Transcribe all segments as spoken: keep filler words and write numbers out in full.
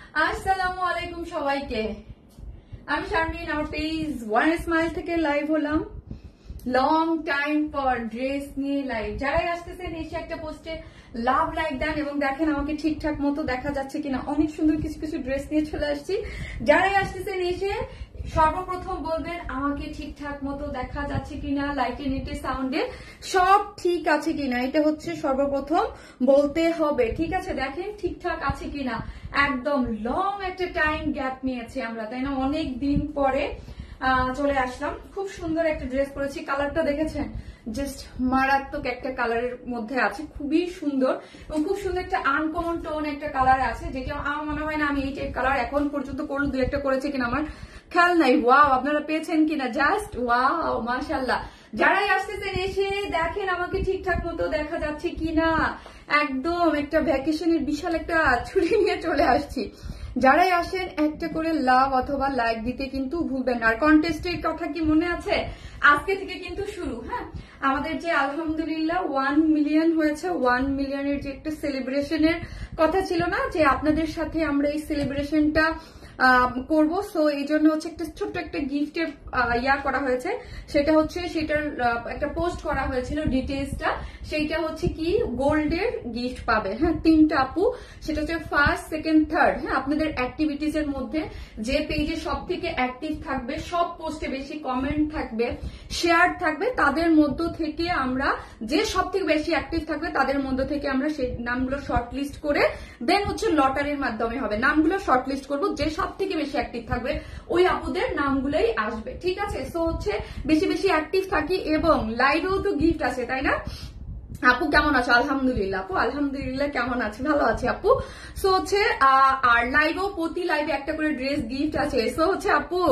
আসসালামু আলাইকুম সবাইকে। আমি শারমিন, আমার পেজ ওয়ান স্মাইল থেকে লাইভ হলাম। লং টাইম পর ড্রেস নিয়ে লাইভ। যারাই আসতেছেন এসে একটা পোস্টে লাভ লাইক দেন এবং দেখেন আমাকে ঠিকঠাক মতো দেখা যাচ্ছে কিনা। অনেক সুন্দর কিছু কিছু ড্রেস নিয়ে চলে আসছি। যারাই আসতেছেন এসে সর্বপ্রথম বলবেন আমাকে ঠিকঠাক মতো দেখা যাচ্ছে কিনা, লাইটে নেটে সাউন্ডে সব ঠিক আছে কিনা, এটা হচ্ছে সর্বপ্রথম বলতে হবে। ঠিক আছে, দেখেন ঠিকঠাক আছে কিনা। একদম লং একটা টাইম গ্যাপ নিয়েছে আমরা, তাই না? অনেক দিন পরে চলে আসলাম। খুব সুন্দর একটা ড্রেস পরেছি। কালারটা দেখেছেন? জাস্ট মারাত্মক একটা কালারের মধ্যে আছে, খুবই সুন্দর এবং খুব সুন্দর একটা আনকমন টোন একটা কালার আছে, যেটা আমার মনে হয় না আমি এই টাইপ কালার এখন পর্যন্ত করলো দু একটা করেছে কিনা আমার খেয়াল নাই। ওয়াও, আপনারা পেয়েছেন কিনা? জাস্ট ওয়াও, মাশাআল্লাহ। যারাই আসতেছেন এসে দেখেন আমাকে ঠিকঠাক মতো দেখা যাচ্ছে কিনা। একদম একটা ভ্যাকেশনের বিশাল একটা ছুটি নিয়ে চলে আসছি। যারাই আসেন একটা করে লাভ অথবা লাইক দিতে কিন্তু ভুলবেন না। আর কন্টেস্টের কথা কি মনে আছে? আজকে থেকে কিন্তু শুরু। হ্যাঁ, আমাদের যে আলহামদুলিল্লাহ ওয়ান মিলিয়ন হয়েছে, ওয়ান মিলিয়নের যে একটা সেলিব্রেশনের কথা ছিল না, যে আপনাদের সাথে আমরা এই সেলিব্রেশনটা করবো। সো এই জন্য হচ্ছে একটা ছোট্ট একটা গিফটের ইয়া করা হয়েছে। সেটা হচ্ছে সেটার একটা পোস্ট করা হয়েছিল ডিটেলসটা। সেইটা হচ্ছে কি গোল্ডের গিফট পাবে। হ্যাঁ, তিনটা আপু, সেটা হচ্ছে ফার্স্ট, সেকেন্ড, থার্ড। হ্যাঁ, আপনাদের অ্যাক্টিভিটিস এর মধ্যে যে পেজে সব থেকে অ্যাক্টিভ থাকবে, সব পোস্টে বেশি কমেন্ট থাকবে, শেয়ার থাকবে, তাদের মধ্য থেকে আমরা যে সব থেকে বেশি অ্যাক্টিভ থাকবে তাদের মধ্য থেকে আমরা সেই নামগুলো শর্ট লিস্ট করে দেন হচ্ছে লটারির মাধ্যমে হবে। নামগুলো শর্ট লিস্ট করবো, যে সব থেকে বেশি অ্যাক্টিভ থাকবে ওই আপুদের নামগুলোই আসবে। ঠিক আছে, সো হচ্ছে বেশি বেশি অ্যাক্টিভ থাকি এবং লাইভেও তো গিফট আছে, তাই না? আপু কেমন আছো? আলহামদুলিল্লাহ। আপু আলহামদুলিল্লাহ কেমন আছে? ভালো আছে আপু। সো হচ্ছে আর লাইভও প্রতি লাইভে একটা করে ড্রেস গিফট আছে। সো হচ্ছে আপু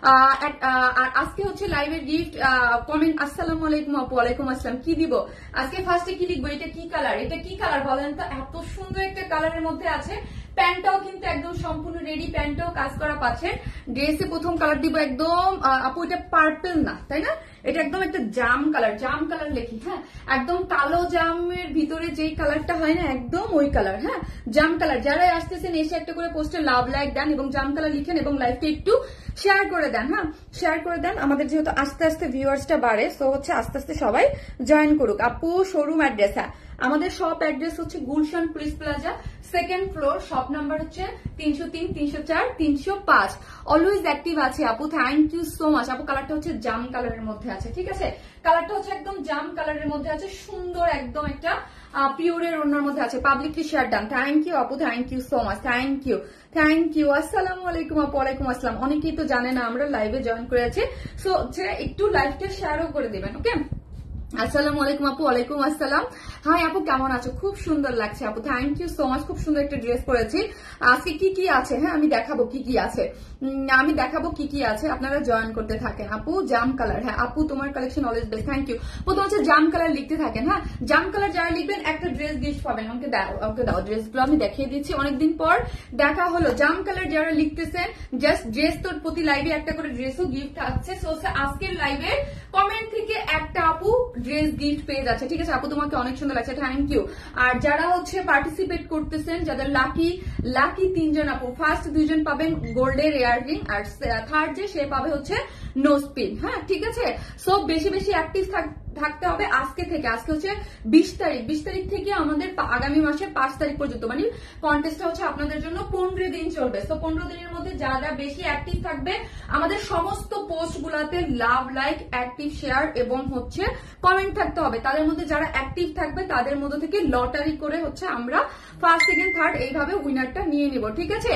আর আজকে হচ্ছে লাইভের গিফট কমেন্ট। আসসালামু আলাইকুম আপু। ওয়ালাইকুম আসসালাম। কি দিব আজকে? ফার্স্টে কি লিখবো? এটা কি কালার? এটা কি কালার বলেন তো? এত সুন্দর একটা কালারের মধ্যে আছে। প্যান্টটাও কিন্তু একদম সম্পূর্ণ রেডি, প্যান্টটাও কাজ করা পাচ্ছেন। ড্রেসে প্রথম কালার দিব একদম আপু, এটা পার্পল না, তাই না? এটা একদম একটা জাম কালার, জাম কালার লেখি। হ্যাঁ, একদম কালো জামের ভিতরে যেই কালারটা হয় না, একদম ওই কালার। হ্যাঁ, জাম কালার। যারাই আসতেছেন এসে একটা করে পোস্টে লাভ লাইক দেন এবং জাম কালার লিখেন এবং লাইভটা একটু শেয়ার করে দেন। হ্যাঁ, শেয়ার করে দেন। আমাদের যেহেতু আস্তে আস্তে ভিউয়ার্সটা বাড়ে, সো হচ্ছে আস্তে আস্তে সবাই জয়েন করুক। আপু শোরুম অ্যাড্রেস? হ্যাঁ, আমাদের শপ অ্যাড্রেস হচ্ছে Gulshan police plaza, second floor, shop number হচ্ছে তিনশো তিন, তিনশো চার, তিনশো পাঁচ। অলওয়েজ অ্যাক্টিভ আছে আপু, থ্যাংক ইউ সো মাচ। আপু কালারটা হচ্ছে জাম কালারের মধ্যে আছে। ঠিক আছে, কালারটা হচ্ছে একদম জাম কালারের মধ্যে আছে, সুন্দর একদম একটা পিওরের ওনার মধ্যে আছে। Publicly share done. Thank you আপু, thank you so much. Thank you, thank you. আসসালামু আলাইকুম আপু। ওয়ালাইকুম আসসালাম। অনেকেই তো জানে না আমরা লাইভে জয়েন করে আছি, সো হচ্ছে একটু লাইভটা শেয়ারও করে দেবেন। ওকে, আসসালামু আলাইকুম আপু। ওয়ালাইকুম আসসালাম। হাই আপু, কেমন আছো? খুব সুন্দর লাগছে আপু, থ্যাংক ইউ সো মাচ। খুব সুন্দর একটা ড্রেস পরেছি। আজকে কি কি আছে? হ্যাঁ, আমি দেখাবো কি কি আছে, আমি দেখাবো কি কি আছে, আপনারা জয়েন করতে থাকেন। আপু জাম কালার। হ্যাঁ আপু, তোমার collection always best, thank you. প্রথম হচ্ছে জাম কালার লিখতে থাকেন। হ্যাঁ, জাম কালার যারা লিখবেন একটা ড্রেস গিফট পাবেন। আমাকে দাও, আমাকে দাও। ড্রেসগুলো আমি দেখিয়ে দিচ্ছি, অনেকদিন পর দেখা হলো। জাম কালার যারা লিখতেছেন, জাস্ট ড্রেস তোর প্রতি লাইভে একটা করে ড্রেসও গিফট আছে। সো আজকের লাইভে কমেন্ট থেকে একটা আপু ড্রেস গিফট পেয়ে যাচ্ছে। ঠিক আছে আপু, তোমাকে অনেক সুন্দর লাগছে, থ্যাংক ইউ। আর যারা হচ্ছে পার্টিসিপেট করতেছেন, যাদের লাকি লাকি তিনজন আপু, ফার্স্ট দুইজন পাবেন গোল্ডের ইয়াররিং, আর থার্ড যে সে পাবে হচ্ছে নোজ পিন। হ্যাঁ, ঠিক আছে। সো বেশি বেশি অ্যাক্টিভ থাকতে হবে আজকে থেকে। আজকে হচ্ছে বিশ তারিখ, বিশ তারিখ থেকে আমাদের আগামী মাসের পাঁচ তারিখ পর্যন্ত, মানে কন্টেস্টটা হচ্ছে আপনাদের জন্য পনেরো দিন চলবে। তো পনেরো দিনের মধ্যে যারা বেশি অ্যাক্টিভ থাকবে আমাদের সমস্ত পোস্ট গুলাতে লাভ লাইক, অ্যাক্টিভ শেয়ার এবং হচ্ছে কমেন্ট থাকতে হবে। তাদের মধ্যে যারা অ্যাক্টিভ থাকবে তাদের মধ্যে থেকে লটারি করে হচ্ছে আমরা ফার্স্ট, সেকেন্ড, থার্ড এইভাবে উইনারটা নিয়ে নিব। ঠিক আছে,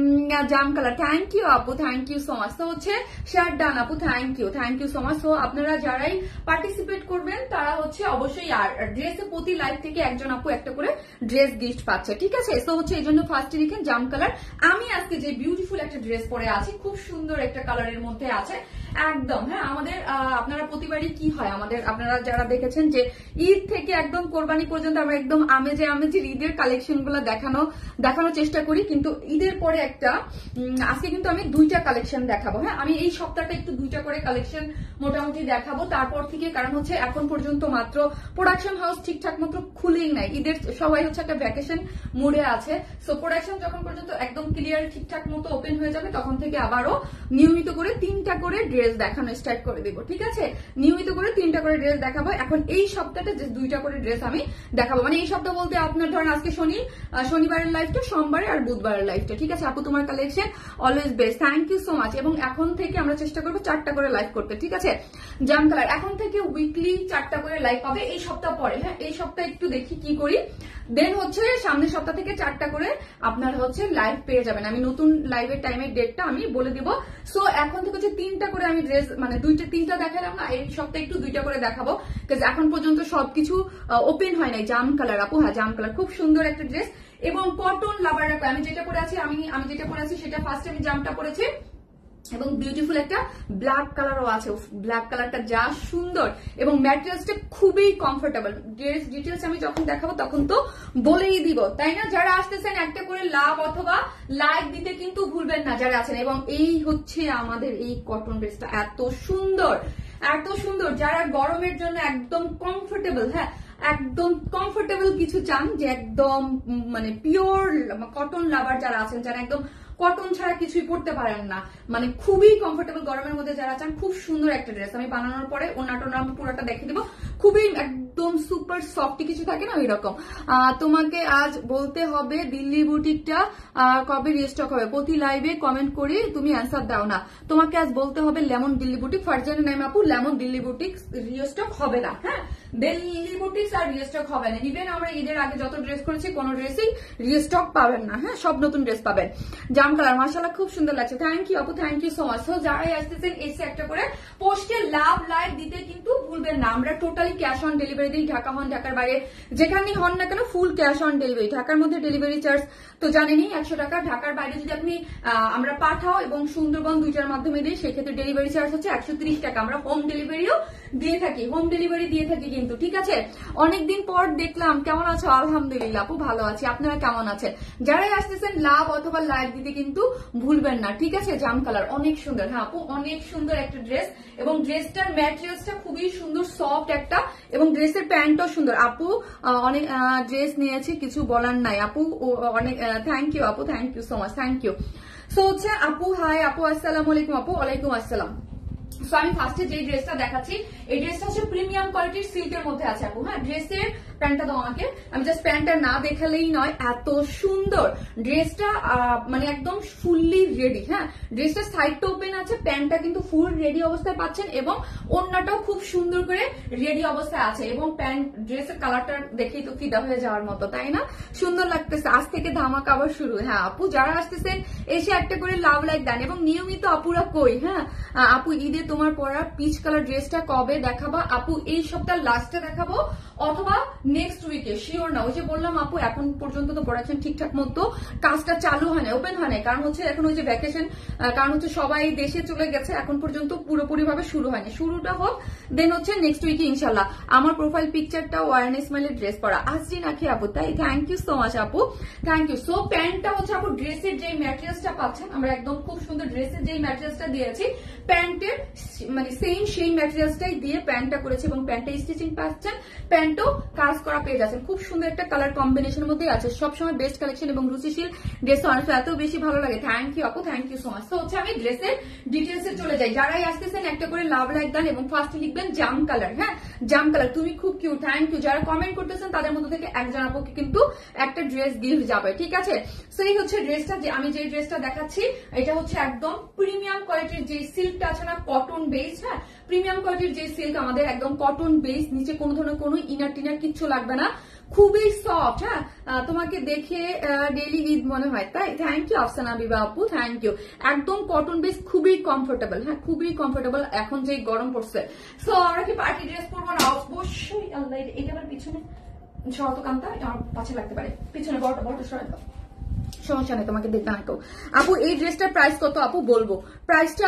জাম কালার। থ্যাংক ইউ আপু, থ্যাংক ইউ সো মাচ। তো হচ্ছে শেয়ার ডান আপু, thank you, thank you so much. তো আপনারা যারাই পার্টিসিপেট করবেন তারা হচ্ছে অবশ্যই আর ড্রেসে প্রতি লাইভ থেকে একজন আপু একটা করে ড্রেস গিফট পাচ্ছে। ঠিক আছে, সো হচ্ছে এই জন্য ফার্স্টে লিখেন জাম কালার। আমি আজকে যে বিউটিফুল একটা ড্রেস পরে আছি, খুব সুন্দর একটা কালারের মধ্যে আছে, একদম। হ্যাঁ, আমাদের আপনারা প্রতিবারই কি হয়, আমাদের আপনারা যারা দেখেছেন যে ঈদ থেকে একদম কোরবানি পর্যন্ত আমরা একদম আমেজে আমেজে ঈদের কালেকশন গুলো দেখানো দেখানোর চেষ্টা করি, কিন্তু ঈদের পরে একটা আজকে কিন্তু আমি দুইটা কালেকশন দেখাবো। হ্যাঁ, আমি এই সপ্তাহটা একটু দুইটা করে কালেকশন মোটামুটি দেখাবো তারপর থেকে, কারণ হচ্ছে এখন পর্যন্ত মাত্র প্রোডাকশন হাউস ঠিকঠাক মতো খুলেই নাই, ঈদের সবাই হচ্ছে একটা ভ্যাকেশন মুডে আছে। সো প্রোডাকশন যখন পর্যন্ত একদম ক্লিয়ার ঠিকঠাক মতো ওপেন হয়ে যাবে তখন থেকে আবারও নিয়মিত করে তিনটা করে ড্রেস দেখানো স্টার্ট করে দিব, ঠিক আছে? নিয়মিত করে তিনটা করে ড্রেস দেখাবো। এখন এই সপ্তাহটা যে দুইটা করে ড্রেস আমি দেখাবো, মানে এই সপ্তাহ বলতে আপনার ধরেন আজকে শনি শনিবারের লাইফটা, সোমবারে আর বুধবারের লাইফটা, ঠিক আছে? আপু তোমার collection always best, thank you so much. এবং এখন থেকে আমরা চেষ্টা করবো চারটা করে লাইভ করতে, ঠিক আছে? জাম কালার এখন থেকে উইকলি চারটা করে লাইভ পাবে এই সপ্তাহ পরে। হ্যাঁ, এই সপ্তাহে একটু দেখি কি করি, দেন হচ্ছে সামনের সপ্তাহ থেকে চারটা করে আপনার হচ্ছে লাইভ পেয়ে যাবেন। আমি নতুন লাইভের টাইমের ডেটটা আমি বলে দিব। সো এখন থেকে হচ্ছে তিনটা করে আমি ড্রেস, মানে দুইটা তিনটা দেখালাম না, এই সপ্তাহে একটু দুইটা করে দেখাবো, কারণ এখন পর্যন্ত সবকিছু ওপেন হয় নাই। জাম কালার আপু, হ্যাঁ জাম কালার খুব সুন্দর একটা ড্রেস এবং কটন লাভার। আমি যেটা পরে আছি আমি আমি যেটা পরে আছি সেটা ফার্স্ট আমি জামটা পরেছি এবং বিউটিফুল একটা ব্ল্যাক কালারও আছে। ব্ল্যাক কালারটা যা সুন্দর এবং ম্যাটেরিয়ালসটা খুবই কমফোর্টেবল। ড্রেস ডিটেলস আমি যখন দেখাবো তখন তো বলেই দিব, তাই না? যারা আসতেছেন একটা করে লাভ অথবা লাইক দিতে কিন্তু ভুলবেন না যারা আছেন। এবং এই হচ্ছে আমাদের এই কটন ড্রেসটা, এত সুন্দর এত সুন্দর, যারা গরমের জন্য একদম কমফোর্টেবল, হ্যাঁ একদম কমফোর্টেবল কিছু চান, যে একদম মানে পিওর কটন লাভার যারা আছেন, যারা একদম কটন ছাড়া কিছুই পড়তে পারেন না, মানে খুবই কমফোর্টেবল গরমের মধ্যে যারা চান, খুব সুন্দর একটা ড্রেস। আমি বানানোর পরে ওনাটা পুরোটা দেখে দেবো, খুবই একদম সুপার সফট কিছু থাকে না ওই রকম। তোমাকে আজ বলতে হবে দিল্লি বুটিকটা কবে রিস্টক হবে, প্রতি লাইভে কমেন্ট করে তুমি অ্যান্সার দাও না। তোমাকে আজ বলতে হবে লেমন দিল্লি বুটিক, ফারজানা নাইম আপু লেমন দিল্লি বুটিক রিস্টক হবে না। হ্যাঁ, দিল্লি বুটিক আর রিস্টক হবে না। ইভেন আমরা ঈদের আগে যত ড্রেস করেছি কোনো ড্রেসই রিস্টক পাবেন না। হ্যাঁ, সব নতুন ড্রেস পাবেন। জাম কালার মাশাআল্লাহ খুব সুন্দর লাগছে, থ্যাংক ইউ আপু, thank you so much. So যারাই আসতেছেন এসে একটা করে পোস্টে লাভ লাইক দিতে কিন্তু ভুলবেন না। আমরা টোটালি ক্যাশ অন ডেলিভারি দিই, ঢাকা হন ঢাকার বাইরে যেখানেই হন না কেন ফুল ক্যাশ অন ডেলিভারি। ঢাকার মধ্যে ডেলিভারি চার্জ তো জানেনই একশো টাকা, ঢাকার বাইরে যদি আপনি আমরা পাঠাও এবং সুন্দরবন দুইটার মাধ্যমে দিই সেক্ষেত্রে ডেলিভারি চার্জ হচ্ছে একশো ত্রিশ টাকা। আমরা হোম ডেলিভারিও দিয়ে থাকি, হোম ডেলিভারি দিয়ে থাকি কিন্তু, ঠিক আছে? অনেকদিন পর দেখলাম, কেমন আছো? আলহামদুলিল্লাহ আপু ভালো আছি, আপনারা কেমন আছেন? যারাই আসতেছেন লাভ অথবা লাইক দিতে কিন্তু ভুলবেন না, ঠিক আছে? জাম কালার অনেক সুন্দর, হ্যাঁ আপু অনেক সুন্দর একটা ড্রেস এবং ড্রেসটার ম্যাটেরিয়ালসটা খুবই সুন্দর সফট একটা, এবং ড্রেসের প্যান্টও সুন্দর। আপু অনেক ড্রেস নিয়েছি, কিছু বলার নাই আপু, অনেক থ্যাংক ইউ আপু, thank you so much, thank you. So হচ্ছে আপু হাই আপু, আসসালামু আলাইকুম আপু। ওয়ালাইকুম আসসালাম। সো আমি ফার্স্টে যে ড্রেসটা দেখাচ্ছি এই ড্রেসটা হচ্ছে প্রিমিয়াম কোয়ালিটির সিল্কের মধ্যে আছে আপু। হ্যাঁ, ড্রেসের প্যান্টটা দাও আমাকে, আমি জাস্ট প্যান্টটা না দেখালেই নয়, এত সুন্দর ড্রেসটা, মানে একদম ফুললি রেডি। হ্যাঁ, ড্রেসটা সাইডটা ওপেন আছে, প্যান্টটা কিন্তু ফুল রেডি অবস্থায় পাচ্ছেন এবং ওড়নাটাও খুব সুন্দর করে রেডি অবস্থায় আছে এবং প্যান্ট ড্রেসের কালারটা দেখেই তো ফিদা হয়ে যাওয়ার মতো, তাই না? সুন্দর লাগতেছে। আজ থেকে ধামাকা আবার শুরু। হ্যাঁ আপু, যারা আসতেছেন এসে একটা করে লাভ লাইক দেন এবং নিয়মিত আপুরা কই। হ্যাঁ আপু, ঈদে তোমার পরা পিচ কালার ড্রেসটা কবে দেখাবা আপু? এই সপ্তাহ লাস্টে দেখাবো অথবা নেক্সট উইকে, শিওর না। ওই যে বললাম আপু এখন পর্যন্ত তো প্রোডাকশন ঠিকঠাক মতো কাজটা চালু হয় না, ওপেন হয় না, কারণ হচ্ছে এখন ওই যে ভ্যাকেশন, কারণ হচ্ছে সবাই দেশে চলে গেছে, এখন পর্যন্ত পুরোপুরি ভাবে শুরু হয়নি। শুরুটা হোক, দেন হচ্ছে নেক্সট উইকে ইনশাল্লাহ। আমার প্রোফাইল পিকচারটা ওয়ারেন ইসমাইলের ড্রেস পরা আসছি নাকি আপু? তাই, থ্যাংক ইউ সো মাচ আপু, থ্যাংক ইউ। সো প্যান্টটা হচ্ছে আপু ড্রেসের যে ম্যাটেরিয়ালসটা পাচ্ছেন, আমরা একদম খুব সুন্দর ড্রেসের যে ম্যাটেরিয়ালসটা দিয়েছি প্যান্টের মানে সেম সেই ম্যাটেরিয়ালসটাই দিয়ে প্যান্টটা করেছি এবং প্যান্টে স্টিচিং পাচ্ছেন, প্যান্টও কাজ করা পেয়ে যাচ্ছেন। খুব সুন্দর একটা কালার কম্বিনেশনের মধ্যে আছে, সবসময় বেস্ট কালেকশন এবং রুচিশীল ড্রেস অনেক এত বেশি ভালো লাগে। থ্যাংক ইউ আপু, থ্যাংক ইউ সো মাচ। তো হচ্ছে আমি ড্রেসের ডিটেলসে চলে যাই। যারাই আসতেছেন একটা করে লাভ লাইক দেন এবং ফার্স্টে লিখবেন জাম কালার। হ্যাঁ, জাম কালার তুমি খুব কিউট, থ্যাংক ইউ। যারা কমেন্ট করতেছেন তাদের মধ্যে থেকে একজন আপুকে কিন্তু একটা ড্রেস গিফট যাবে, ঠিক আছে? সো এই হচ্ছে ড্রেসটা, যে আমি যে ড্রেসটা দেখাচ্ছি এটা হচ্ছে একদম প্রিমিয়াম কোয়ালিটির যে সিল্কটা আছে না, কটন বেস। হ্যাঁ, প্রিমিয়াম কোয়ালিটির যে সিল্ক আমাদের একদম কটন বেস, নিচে কোনো ধরনের কোনো ইনার টিনার কিচ্ছু লাগবে না, খুবই সফট। হ্যাঁ, তোমাকে দেখে ডেইলি ঈদ মনে হয়, তাই থ্যাংক ইউ আফসানা বিবা আপু, থ্যাংক ইউ। একদম কটন বেস, খুবই কমফোর্টেবল। হ্যাঁ, খুবই কমফোর্টেবল এখন যে গরম পড়ছে। সো আমরা কি পার্টি ড্রেস পরবো না? অবশ্যই। আল্লাহ, এটা আবার পিছনে শরত কান্তা, এটা আমার পাশে লাগতে পারে, পিছনে বড়টা বড়টা সরাই দাও, সমস্যা নেই, তোমাকে দেখবে না কেউ। আপু এই ড্রেসটার প্রাইস কত আপু? বলবো প্রাইসটা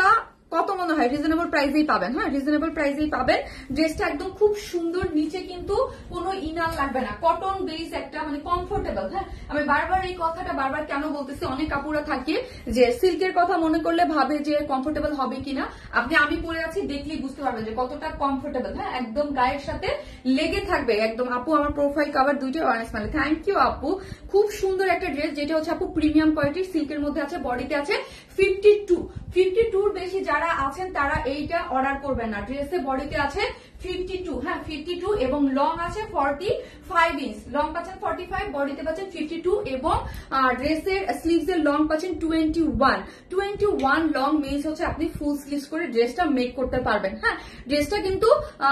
কত মনে হয় রিজনেবল প্রাইসেই পাবেন। হ্যাঁ রিজনেবল প্রাইসেই পাবেন। ড্রেসটা একদম খুব সুন্দর, নিচে কিন্তু কোনো ইনার লাগবে না, কটন বেস একটা মানে কমফোর্টেবল। হ্যাঁ আমি বারবার এই কথাটা বারবার কেন বলতেছি, অনেক কাপড়রা থাকে যে সিল্কের কথা মনে করলে ভাবে যে কমফোর্টেবল হবে কিনা। আপনি আমি পরে আছি দেখলেই বুঝতে পারবেন যে কতটা কমফোর্টেবল। হ্যাঁ একদম গায়ের সাথে লেগে থাকবে একদম। আপু আমার প্রোফাইল কভার দুইটা অনেস্ট মানে থ্যাংক ইউ আপু। খুব সুন্দর একটা ড্রেস, যেটা হচ্ছে আপু প্রিমিয়াম কোয়ালিটির সিল্কের মধ্যে আছে, বডিতে আছে ফিফটি টু ফিফটি টুর বেশি যারা আছেন তারা এইটা অর্ডার করবেন না। ড্রেসে বডিতে আছে ফিফটি টু, হ্যাঁ ফিফটি টু এবং লং আছে ফর্টি ফাইভ ইঞ্চ, লং পাচ্ছেন ফর্টি ফাইভ, বডিতে পাচ্ছেন ফিফটি টু এবং ড্রেসের স্লিভস এর লং পাচ্ছেন twenty one twenty one long means হচ্ছে আপনি ফুল স্লিভস করে ড্রেসটা মেক করতে পারবেন। হ্যাঁ ড্রেসটা কিন্তু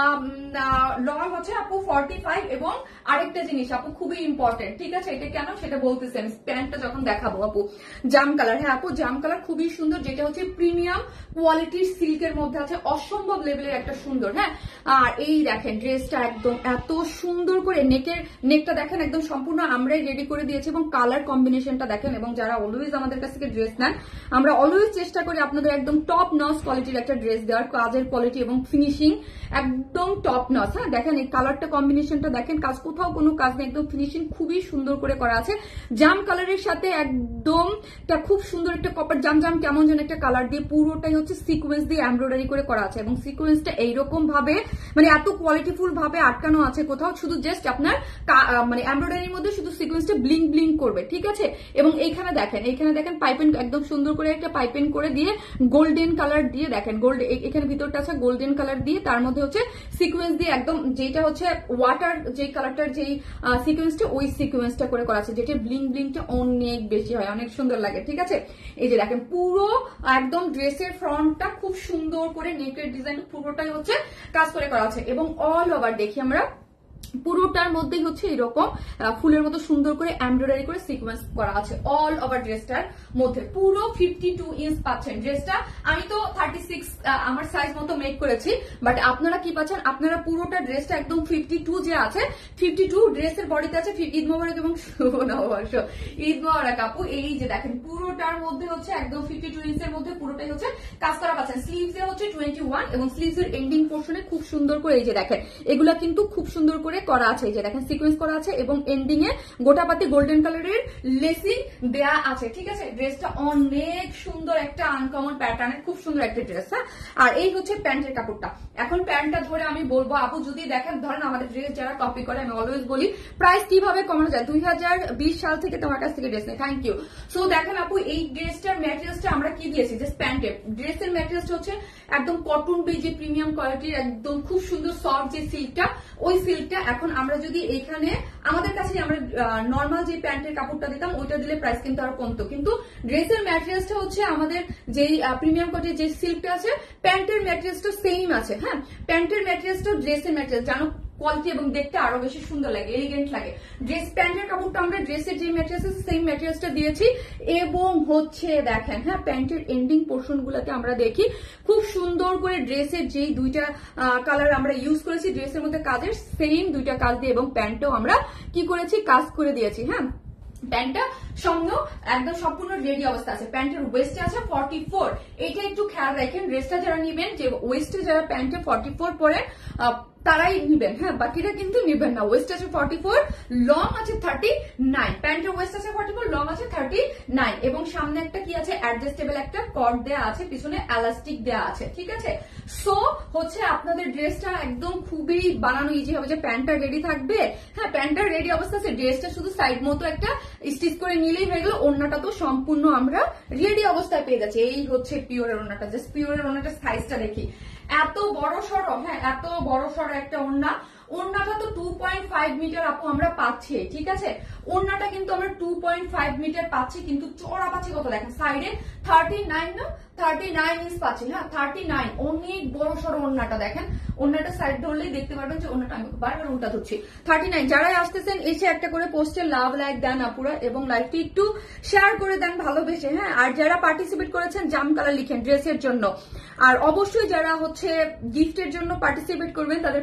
লং হচ্ছে আপু ফর্টি ফাইভ এবং আরেকটা জিনিস আপু খুবই ইম্পর্টেন্ট, ঠিক আছে এটা কেন সেটা বলতেছি আমি প্যান্টটা যখন দেখাবো। আপু জাম কালার, হ্যাঁ আপু জাম কালার খুবই সুন্দর, যেটা হচ্ছে প্রিমিয়াম কোয়ালিটির সিল্কের মধ্যে আছে, অসম্ভব লেভেলের একটা সুন্দর। হ্যাঁ আর এই দেখেন ড্রেসটা একদম এত সুন্দর করে নেকের নেকটা দেখেন একদম সম্পূর্ণ আমরাই রেডি করে দিয়েছি এবং কালার কম্বিনেশনটা দেখেন। এবং যারা অলওয়েজ আমাদের কাছ থেকে ড্রেস নেন, আমরা অলওয়েজ চেষ্টা করি আপনাদের একদম টপ নচ কোয়ালিটির একটা ড্রেস দেওয়ার, কাজের কোয়ালিটি এবং ফিনিশিং একদম টপ নচ। হ্যাঁ দেখেন এই কালারটা কম্বিনেশনটা দেখেন, কাজ কোথাও কোনো কাজ নেই, একদম ফিনিশিং খুবই সুন্দর করে করা আছে। জাম কালারের সাথে একদম খুব সুন্দর একটা কপার জাম জাম কেমন যেন একটা কালার দিয়ে পুরোটাই হচ্ছে সিকোয়েন্স দিয়ে এমব্রয়ডারি করে করা আছে এবং সিকোয়েন্সটা এইরকম ভাবে মানে এত কোয়ালিটিফুল ভাবে আটকানো আছে কোথাও, শুধু জাস্ট আপনার মানে এমব্রয়ডারির মধ্যে শুধু সিকোয়েন্সটা ব্লিং ব্লিং করবে, ঠিক আছে। এবং এইখানে দেখেন এইখানে দেখেন পাইপেন একদম সুন্দর করে একটা পাইপেন করে দিয়ে গোল্ডেন কালার দিয়ে দেখেন, গোল্ড এখানে ভিতরটা আছে গোল্ডেন কালার দিয়ে, তার মধ্যে হচ্ছে সিকোয়েন্স দিয়ে একদম যেটা হচ্ছে ওয়াটার যে কালারটার যেই সিকোয়েন্সটা ওই সিকোয়েন্সটা করে করা আছে, যেটা ব্লিং ব্লিংটা অনেক বেশি হয়, অনেক সুন্দর লাগে, ঠিক আছে। এই যে দেখেন পুরো একদম ড্রেসের ফ্রন্টটা খুব সুন্দর করে নেকের ডিজাইন পুরোটাই হচ্ছে কাজ করে করা আছে এবং অল ওভার দেখি আমরা পুরোটার মধ্যেই হচ্ছে এরকম ফুলের মতো সুন্দর করে এমব্রয়ডারি করে সিকোয়েন্স করা আছে অল ওভার ড্রেসটার মধ্যে। পুরো ফিফটি টু ইঞ্চ পাচ্ছেন ড্রেসটা, আমি তো থার্টি সিক্স আমার সাইজ মতো মেক করেছি, বাট আপনারা কি পাচ্ছেন, আপনারা পুরোটা ড্রেসটা একদম ফিফটি টু যে আছে ফিফটি টু ড্রেসের বডিতে আছে ঈদ মোবারক এবং শুভ নববর্ষ, ঈদ মোবারক আপু। এই যে দেখেন পুরোটার মধ্যে হচ্ছে একদম ফিফটি টু ইঞ্চের মধ্যে পুরোটাই হচ্ছে কাজ করা পাচ্ছেন। স্লিভস এ হচ্ছে টোয়েন্টি ওয়ান এবং স্লিভস এর এন্ডিং পোর্শনে খুব সুন্দর করে এই যে দেখেন এগুলা কিন্তু খুব সুন্দর করে করা আছে, এই যে দেখেন সিকোয়েন্স করা আছে এবং এন্ডিং এ গোটাপাতি গোল্ডেন কালারের লেসিং দেয়া আছে, ঠিক আছে। ড্রেসটা অনেক সুন্দর একটা আনকমন প্যাটার্নের খুব সুন্দর একটা ড্রেস। হ্যাঁ আর এই হচ্ছে প্যান্টের কাপড়টা। এখন প্যান্টটা ধরে আমি বলবো আপু যদি দেখেন ধরেন আমাদের ড্রেস যারা কপি করে, আমি অলওয়েজ বলি প্রাইস কিভাবে কমানো যায়, দুই হাজার বিশ সাল থেকে তোমার কাছ থেকে ড্রেস নেই, থ্যাংক ইউ। সো দেখেন আপু এই ড্রেসটার ম্যাটেরিয়ালসটা আমরা কি দিয়েছি, জাস্ট প্যান্টের ড্রেসের ম্যাটেরিয়ালসটা হচ্ছে একদম কটন বেজ যে প্রিমিয়াম কোয়ালিটির একদম খুব সুন্দর সফট যে সিল্কটা, ওই সিল্কটা এখন আমরা যদি এখানে আমাদের কাছে আমরা নর্মাল যে প্যান্টের কাপড়টা দিতাম ওইটা দিলে প্রাইস কিন্তু আরো কমতো, কিন্তু ড্রেসের ম্যাটেরিয়ালসটা হচ্ছে আমাদের যেই প্রিমিয়াম কোয়ালিটির যে সিল্কটা আছে প্যান্টের ম্যাটেরিয়ালসটা সেম আছে। হ্যাঁ প্যান্টের ম্যাটেরিয়ালসটা ড্রেসের ম্যাটেরিয়ালস জানো কোয়ালিটি এবং দেখতে আরো বেশি সুন্দর লাগে, এলিগেন্ট লাগে। ড্রেস প্যান্টের কাপড়টা আমরা ড্রেসের যে ম্যাটেরিয়ালস আছে সেম ম্যাটেরিয়ালসটা দিয়েছি এবং হচ্ছে দেখেন হ্যাঁ প্যান্টের এন্ডিং পোর্শন গুলাতে আমরা দেখি খুব সুন্দর করে ড্রেসের যেই দুইটা কালার আমরা ইউজ করেছি ড্রেসের মধ্যে কাজের সেম দুইটা কাজ দিয়ে এবং প্যান্টও আমরা কি করেছি কাজ করে দিয়েছি। হ্যাঁ প্যান্টটা সঙ্গে একদম সম্পূর্ণ রেডি অবস্থা আছে। প্যান্টের ওয়েস্টে আছে ফর্টি ফোর, এটা একটু খেয়াল রাখেন ড্রেসটা যারা নিবেন যে ওয়েস্টে যারা প্যান্টে ফর্টি ফোর পরে তারাই নিবেন, হ্যাঁ বাকিরা কিন্তু নিবেন না। ওয়েস্ট আছে ফর্টি ফোর, লং আছে থার্টি নাইন, প্যান্টের ওয়েস্ট আছে ফর্টি ফোর, লং আছে থার্টি নাইন এবং সামনে একটা কি আছে অ্যাডজাস্টেবল একটা কর্ড দেয়া আছে, পিছনে এলাস্টিক দেয়া আছে, ঠিক আছে। সো হচ্ছে আপনাদের ড্রেসটা একদম খুবই বানানো ইজি হবে যে প্যান্টটা রেডি থাকবে, হ্যাঁ প্যান্টটা রেডি অবস্থা আছে, ড্রেসটা শুধু সাইড মতো একটা স্টিচ করে নিলেই হয়ে গেল, ওড়নাটা তো সম্পূর্ণ আমরা রেডি অবস্থায় পেয়ে যাচ্ছি। এই হচ্ছে পিওরের ওড়নাটা, জাস্ট পিওরের ওড়নাটা সাইজটা দেখি এত বড় সড়ো, হ্যাঁ এত বড় সড়ো একটা ওড়না, ওড়নাটা তো টু পয়েন্ট ফাইভ মিটার আপু আমরা পাচ্ছি, ঠিক আছে। ওড়নাটা কিন্তু আমরা টু পয়েন্ট ফাইভ মিটার পাচ্ছি, কিন্তু চড়া পাচ্ছি কত দেখেন সাইডে থার্টি নাইন না থার্টি নাইন ইঞ্চ পাচ্ছি, হ্যাঁ থার্টি নাইন, অনেক বড় সড়ো ওড়নাটা দেখেন। ওড়নাটা সাইড ধরলেই দেখতে পারবেন যে ওড়নাটা আমি বারবার উল্টা ধরছি থার্টি নাইন। যারাই আসতেছেন এসে একটা করে পোস্টে লাভ লাইক দেন আপুরা এবং লাইকটি একটু শেয়ার করে দেন ভালোবেসে, হ্যাঁ। আর যারা পার্টিসিপেট করেছেন জাম কালার লিখেন ড্রেসের জন্য, আর অবশ্যই যারা হচ্ছে গিফটের জন্য পার্টিসিপেট করবেন তাদের পাঁচ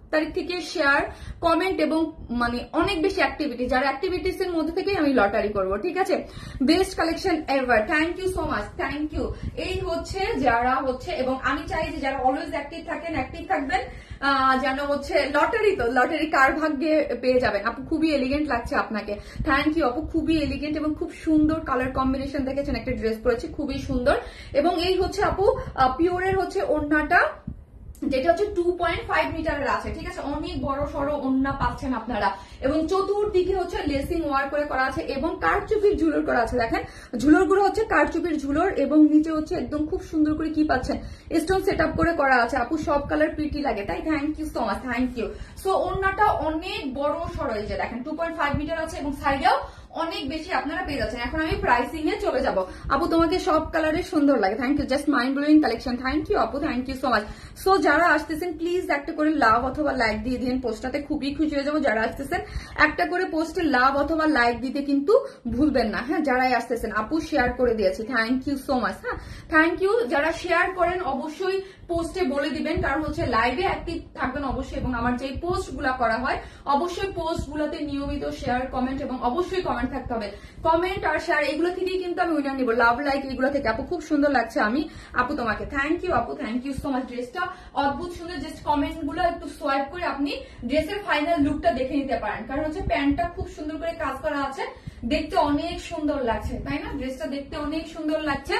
তারিখ থেকে শেয়ার, কমেন্ট এবং মানে অনেক বেশি অ্যাক্টিভিটি, যারা অ্যাক্টিভিটিস এর মধ্যে থেকে আমি লটারি করব, ঠিক আছে। Best collection ever, thank you so much, thank you. এই হচ্ছে যারা হচ্ছে, এবং আমি চাই যে যারা অলওয়েজ অ্যাক্টিভ থাকেন অ্যাক্টিভ থাকবেন, যেন হচ্ছে লটারি, তো লটারি কার ভাগ্যে পেয়ে যাবেন। আপু খুবই এলিগেন্ট লাগছে আপনাকে, থ্যাংক ইউ আপু, খুবই এলিগেন্ট এবং খুব সুন্দর কালার কম্বিনেশন দেখেছেন, একটা ড্রেস পরেছি খুবই সুন্দর। এবং এই হচ্ছে আপু পিওরের হচ্ছে ওড়নাটা, যেটা হচ্ছে টু পয়েন্ট ফাইভ মিটারের আছে, ঠিক আছে, অনেক বড় সড়ো ওড়না পাচ্ছেন আপনারা, এবং চতুর্দিকে হচ্ছে লেসিং ওয়ার্ক করে করা আছে এবং কারচুপির ঝুলোর করা আছে। দেখেন ঝুলোর গুলো হচ্ছে কারচুপির ঝুলোর, এবং নিচে হচ্ছে একদম খুব সুন্দর করে কি পাচ্ছেন স্টোন সেট আপ করে করা আছে। আপু সব কালার প্রিটি লাগে, তাই thank you so much, thank you. So ওড়নাটা অনেক বড় সড়ো, এই যে দেখেন টু পয়েন্ট ফাইভ মিটার আছে এবং সাইডেও অনেক বেশি আপনারা পেয়ে যাচ্ছেন। এখন আমি প্রাইসিং এ চলে যাব। আপু তোমাকে সব কালারের সুন্দর লাগে, thank you, just mind blowing collection, thank you আপু, thank you so much. So যারা আসতেছেন প্লিজ একটা করে লাভ অথবা লাইক দিয়ে দিন, পোস্টটাতে খুবই খুশি হয়ে যাবো। যারা আসতেছেন একটা করে পোস্টে লাভ অথবা লাইক দিতে কিন্তু ভুলবেন না, হ্যাঁ, যারাই আসতেছেন। আপু শেয়ার করে দিয়েছি, থ্যাংক ইউ সো মাচ, হ্যাঁ থ্যাংক ইউ। যারা শেয়ার করেন অবশ্যই পোস্টে বলে দিবেন, কারণ হচ্ছে লাইভে অ্যাক্টিভ থাকবেন অবশ্যই, এবং আমার যে পোস্ট গুলা করা হয় অবশ্যই পোস্ট গুলাতে নিয়মিত শেয়ার, কমেন্ট এবং অবশ্যই কমেন্ট থাকতে হবে। কমেন্ট আর শেয়ার এগুলো থেকেই কিন্তু আমি উইনার নিব, লাভ লাইক এগুলো থেকে। আপু খুব সুন্দর লাগছে আমি, আপু তোমাকে থ্যাংক ইউ আপু, থ্যাংক ইউ সো মাচ। ড্রেসটা অদ্ভুত সুন্দর, জাস্ট কমেন্ট গুলো একটু সোয়াইপ করে আপনি ড্রেসের ফাইনাল লুকটা দেখে নিতে পারেন, কারণ হচ্ছে প্যান্টটা খুব সুন্দর করে কাজ করা আছে, দেখতে অনেক সুন্দর লাগছে, তাই না? ড্রেসটা দেখতে অনেক সুন্দর লাগছে,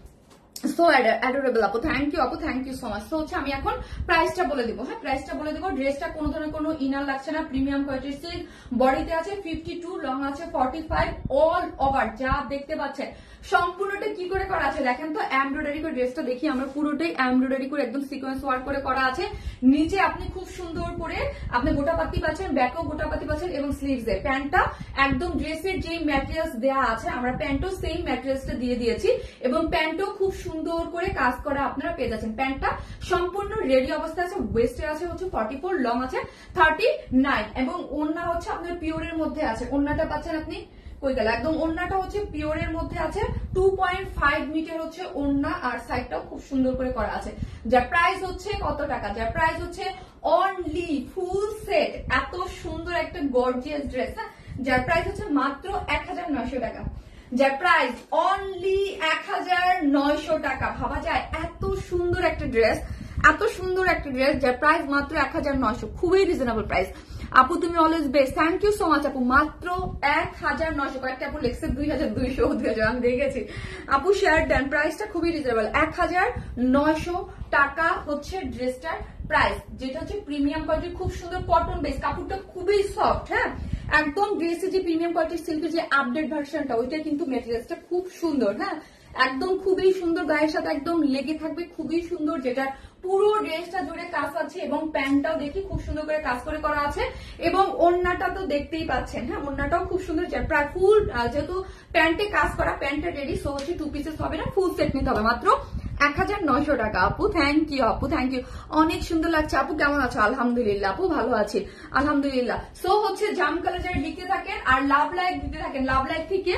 সো অ্যাডোরেবল আপু, থ্যাংক ইউ আপু, থ্যাংক ইউ সো মাচ। তো হচ্ছে আমি এখন প্রাইসটা বলে দিব, হ্যাঁ প্রাইসটা বলে দিব। ড্রেসটা কোনো ধরনের কোনো ইনার লাগছে না, প্রিমিয়াম কোয়ালিটির সিল্ক, বডিতে আছে ফিফটি টু, লং আছে ফর্টি ফাইভ, অল ওভার যা দেখতে পাচ্ছেন সম্পূর্ণটা কি করে করা আছে দেখেন তো, এমব্রয়ডারি করে। ড্রেসটা দেখি আমরা, পুরোটাই এমব্রয়ডারি করে একদম সিকোয়েন্স ওয়ার্ক করে করা আছে। নিচে আপনি খুব সুন্দর করে আপনি গোটা পাতি পাচ্ছেন, ব্যাকও গোটা পাতি পাচ্ছেন, এবং স্লিভস এ প্যান্টটা একদম ড্রেসের যে ম্যাটেরিয়ালস দেওয়া আছে আমরা প্যান্টও সেম ম্যাটেরিয়ালসটা দিয়ে দিয়েছি, এবং প্যান্টও খুব সুন্দর করে কাজ করা আপনারা পেয়ে যাচ্ছেন। প্যান্টটা সম্পূর্ণ রেডি অবস্থায় আছে, ওয়েস্টে আছে হচ্ছে ফর্টি ফোর, লং আছে থার্টি নাইন, এবং ওড়না হচ্ছে আপনার পিওরের মধ্যে আছে। ওড়নাটা পাচ্ছেন আপনি কই গেল, একদম ওড়নাটা হচ্ছে পিওরের মধ্যে আছে, টু পয়েন্ট ফাইভ মিটার হচ্ছে ওড়না, আর সাইডটাও খুব সুন্দর করে করা আছে। যার প্রাইস হচ্ছে কত টাকা, যার প্রাইস হচ্ছে অনলি ফুল সেট, এত সুন্দর একটা গর্জিয়াস ড্রেস, হ্যাঁ, যার প্রাইস হচ্ছে মাত্র এক হাজার নয়শো টাকা, যার প্রাইস অনলি এক হাজার নয়শো টাকা। ভাবা যায় এত সুন্দর একটা ড্রেস, এত সুন্দর একটা ড্রেস, যার প্রাইস মাত্র এক হাজার নয়শো, খুবই রিজনেবল প্রাইস। আপু তুমি always best, thank you so much আপু, মাত্র এক হাজার নয়শো। কয়েকটা আপু লেখছে দুই হাজার দুইশো দুই হাজার, আমি দেখেছি। আপু শেয়ার দেন, প্রাইসটা খুবই রিজনেবল, এক হাজার নয়শো টাকা হচ্ছে ড্রেসটার প্রাইস, যেটা হচ্ছে প্রিমিয়াম কোয়ালিটির খুব সুন্দর কটন বেস, কাপড়টা খুবই সফট, হ্যাঁ একদম ড্রেসের যে প্রিমিয়াম কোয়ালিটির সিল্কের যে আপডেট ভার্সনটা ওইটা কিন্তু মেটেরিয়ালসটা খুব সুন্দর, হ্যাঁ একদম খুবই সুন্দর, গায়ের সাথে একদম লেগে থাকবে, খুবই সুন্দর, যেটা পুরো ড্রেসটা জুড়ে কাজ আছে, এবং প্যান্টটাও দেখি খুব সুন্দর করে কাজ করে করা আছে, এবং ওড়নাটা তো দেখতেই পাচ্ছেন, হ্যাঁ ওড়নাটাও খুব সুন্দর, প্রায় ফুল, যেহেতু প্যান্টে কাজ করা, প্যান্টটা রেডি, সো হচ্ছে টু পিসেস হবে না, ফুল সেট নিতে হবে, মাত্র এক হাজার নয়শো টাকা। আপু থ্যাংক ইউ আপু, থ্যাংক ইউ, অনেক সুন্দর লাগছে। আপু কেমন আছো? আলহামদুলিল্লাহ আপু, ভালো আছি আলহামদুলিল্লাহ। সো হচ্ছে জাম কালার যারা লিখতে থাকেন আর লাভ লাইক দিতে থাকেন, লাভ লাইক থেকে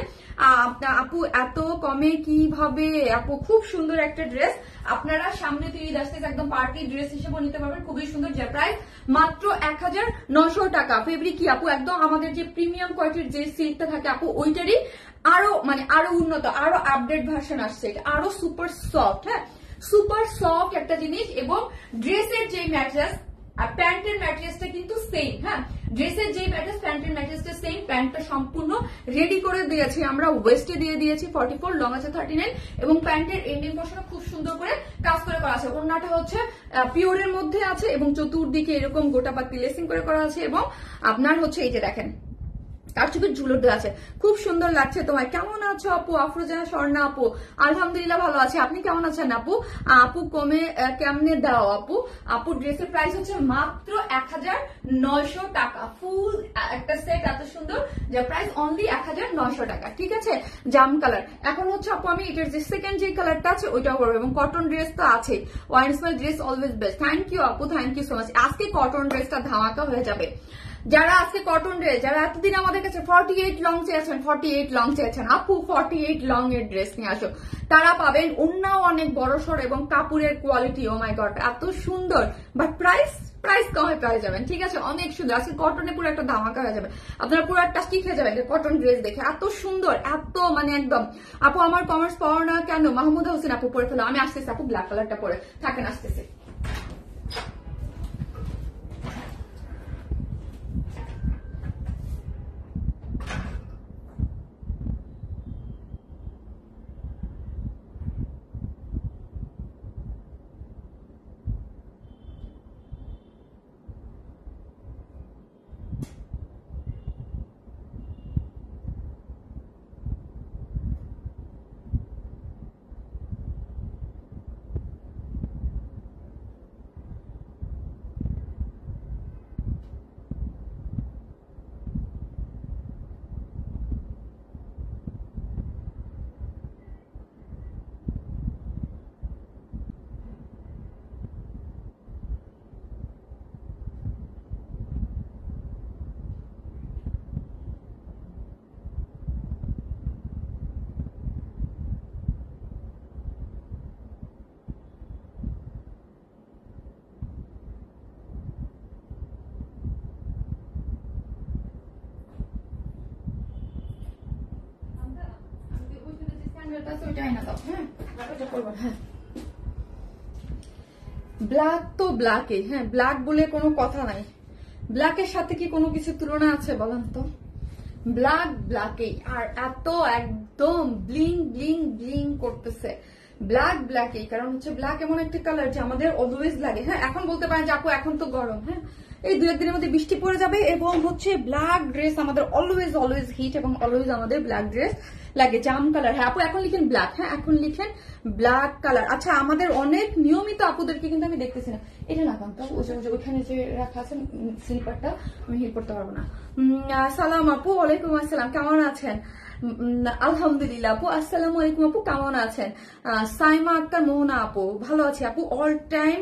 আপু এত কমে কিভাবে, আপু খুব সুন্দর একটা ড্রেস, আপনারা সামনে তো ঈদ আসতে একদম পার্টি ড্রেস হিসেবে নিতে পারবেন, খুবই সুন্দর, যার প্রাইস মাত্র এক হাজার নয়শো টাকা। ফেব্রিক কি আপু, একদম আমাদের যে প্রিমিয়াম কোয়ালিটির যে সিল্কটা থাকে আপু ওইটারই আরো মানে আরো উন্নত, আরো আপডেট ভার্সন আসছে, আরো সুপার সফট, হ্যাঁ সুপার সফট একটা জিনিস, এবং ড্রেসের যে ম্যাটেরিয়াল আর প্যান্টের ম্যাটেরিয়ালসটা কিন্তু সেম, হ্যাঁ ড্রেসের যে ম্যাটেরিয়াল প্যান্টের ম্যাটেরিয়ালসটা সেম, প্যান্টটা সম্পূর্ণ রেডি করে দিয়েছি আমরা, ওয়েস্টে দিয়ে দিয়েছি ফর্টি ফোর, লং আছে থার্টি নাইন, এবং প্যান্টের এন্ডিং পোর্শনে খুব সুন্দর করে কাজ করে করা আছে। ওড়নাটা হচ্ছে পিওরের মধ্যে আছে, এবং চতুর্দিকে এরকম গোটা পাতি লেসিং করে করা আছে, এবং আপনার হচ্ছে এই যে দেখেন কারচুপির ঝুলো দেওয়া আছে, খুব সুন্দর লাগছে। তোমায় কেমন আছো আপু? আফরোজানা স্বর্ণা আপু, আলহামদুলিল্লাহ ভালো আছে, আপনি কেমন আছেন আপু? আপু কমে কেমনে দাও আপু? আপু ড্রেসের প্রাইস হচ্ছে মাত্র এক হাজার নয়শো টাকা, ফুল একটা সেট এত সুন্দর, যার প্রাইস অনলি এক হাজার নয়শো টাকা, ঠিক আছে। জাম কালার এখন হচ্ছে আপু আমি এটার যে সেকেন্ড যে কালারটা আছে ওইটাও করবো, এবং কটন ড্রেস তো আছে, wine smile dress always best, thank you আপু, থ্যাংক ইউ সো মাচ। আজকে কটন ড্রেসটা ধামাকা হয়ে যাবে, যারা আজকে কটন ড্রেস, যারা এতদিন আমাদের কাছে ফর্টি এইট লং চেয়েছেন, ফর্টি এইট লং চেয়েছেন আপু ফর্টি এইট লং এর ড্রেস নিয়ে আসো, তারা পাবেন। ওড়নাও অনেক বড় সড় এবং কাপড়ের কোয়ালিটি, ও মাই গড এত সুন্দর, বাট প্রাইস প্রাইস কমে পেয়ে যাবেন, ঠিক আছে? অনেক সুন্দর, আজকে কটনে পুরো একটা ধামাকা হয়ে যাবে, আপনারা পুরো একটা কি খেয়ে যাবেন কটন ড্রেস দেখে, এত সুন্দর, এত মানে একদম। আপু আমার কমার্স পাওয়ার না কেন? মাহমুদা হোসেন আপু পরে ফেলো, আমি আসতেছি আপু, ব্ল্যাক কালারটা পরে থাকেন, আসতেছি। ব্ল্যাক তো ব্ল্যাকে, হ্যাঁ ব্ল্যাক বলে কোনো কথা নাই, ব্ল্যাকের সাথে কি কোনো কিছু তুলনা আছে বলেন তো? ব্ল্যাক ব্ল্যাকেই, আর এত একদম ব্লিং ব্লিং ব্লিং করতেছে, ব্ল্যাক ব্ল্যাকেই। কারণ হচ্ছে ব্ল্যাক এমন একটা কালার যে আমাদের অলওয়েজ লাগে। হ্যাঁ এখন বলতে পারেন যে আপু এখন তো গরম, হ্যাঁ এই দু একদিনের মধ্যে বৃষ্টি পড়ে যাবে, এবং হচ্ছে ব্ল্যাক ড্রেস আমাদের অলওয়েজ অলওয়েজ হিট, এবং অলওয়েজ আমাদের ব্ল্যাক ড্রেস লাগে, জাম কালার। হ্যাঁ আপু এখন লিখেন ব্ল্যাক, হ্যাঁ এখন লিখেন ব্ল্যাক কালার। আচ্ছা আমাদের অনেক নিয়মিত আপুদেরকে কিন্তু আমি দেখতেছি না, এটা না কান্ত ওইখানে যে রাখা আছে স্লিপারটা আমি হিট করতে পারবো না। সালাম আপু, ওয়ালাইকুম আসসালাম, কেমন আছেন? আলহামদুলিল্লাহ আপু, আসসালামু আলাইকুম আপু, কেমন আছেন? সাইমা আক্তার মোহনা আপু, ভালো আছি আপু, অল টাইম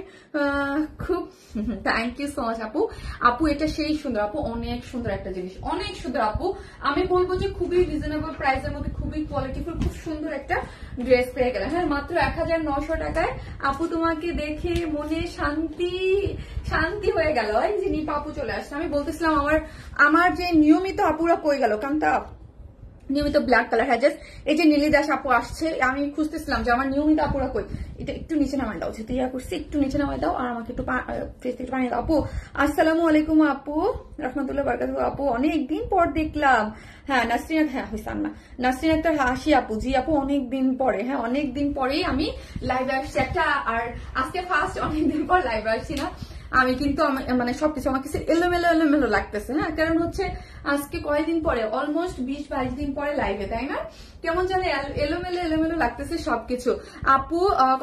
খুব থ্যাংক ইউ সো মাচ আপু। আপু এটা সেই সুন্দর আপু, অনেক সুন্দর একটা জিনিস, অনেক সুন্দর আপু। আমি বলবো যে খুবই রিজনেবল প্রাইসের মধ্যে খুবই কোয়ালিটিফুল খুব সুন্দর একটা ড্রেস পেয়ে গেলে, হ্যাঁ মাত্র এক হাজার নশো টাকায়। আপু তোমাকে দেখে মনে শান্তি শান্তি হয়ে গেল, এই যে নিপা আপু চলে আসছে। আমি বলতেছিলাম আমার আমার যে নিয়মিত আপুরা কই গেল, কান্তা নিয়মিত ব্ল্যাক কালার। হ্যাঁ জাস্ট এই যে নীলি দাস আপু আসছে, আমি খুঁজতেছিলাম যে আমার নিয়মিত আপুরা কই, এটা একটু নিচে নামাই দাও, যেহেতু ইয়া করছি একটু নিচে নামাই দাও, আর আমাকে একটু ফেস থেকে পানি দাও আপু। আসসালামু আলাইকুম আপু, রহমতুল্লাহ বারাকাতুহু আপু, অনেকদিন পর দেখলাম। হ্যাঁ নাসরিন, হ্যাঁ হইসান না নাসরিন আক্তার হাসি আপু, জি আপু অনেকদিন পরে, হ্যাঁ অনেকদিন পরেই আমি লাইভে আসছি একটা, আর আজকে ফার্স্ট অনেকদিন পর লাইভে আসছি না আমি, কিন্তু মানে সবকিছু আমার কাছে এলোমেলো এলোমেলো লাগতেছে। হ্যাঁ কারণ হচ্ছে আজকে কয়েকদিন পরে অলমোস্ট বিশ বাইশ দিন পরে লাইভে, তাই না? কেমন জানে এলোমেলো এলোমেলো লাগতেছে সবকিছু। আপু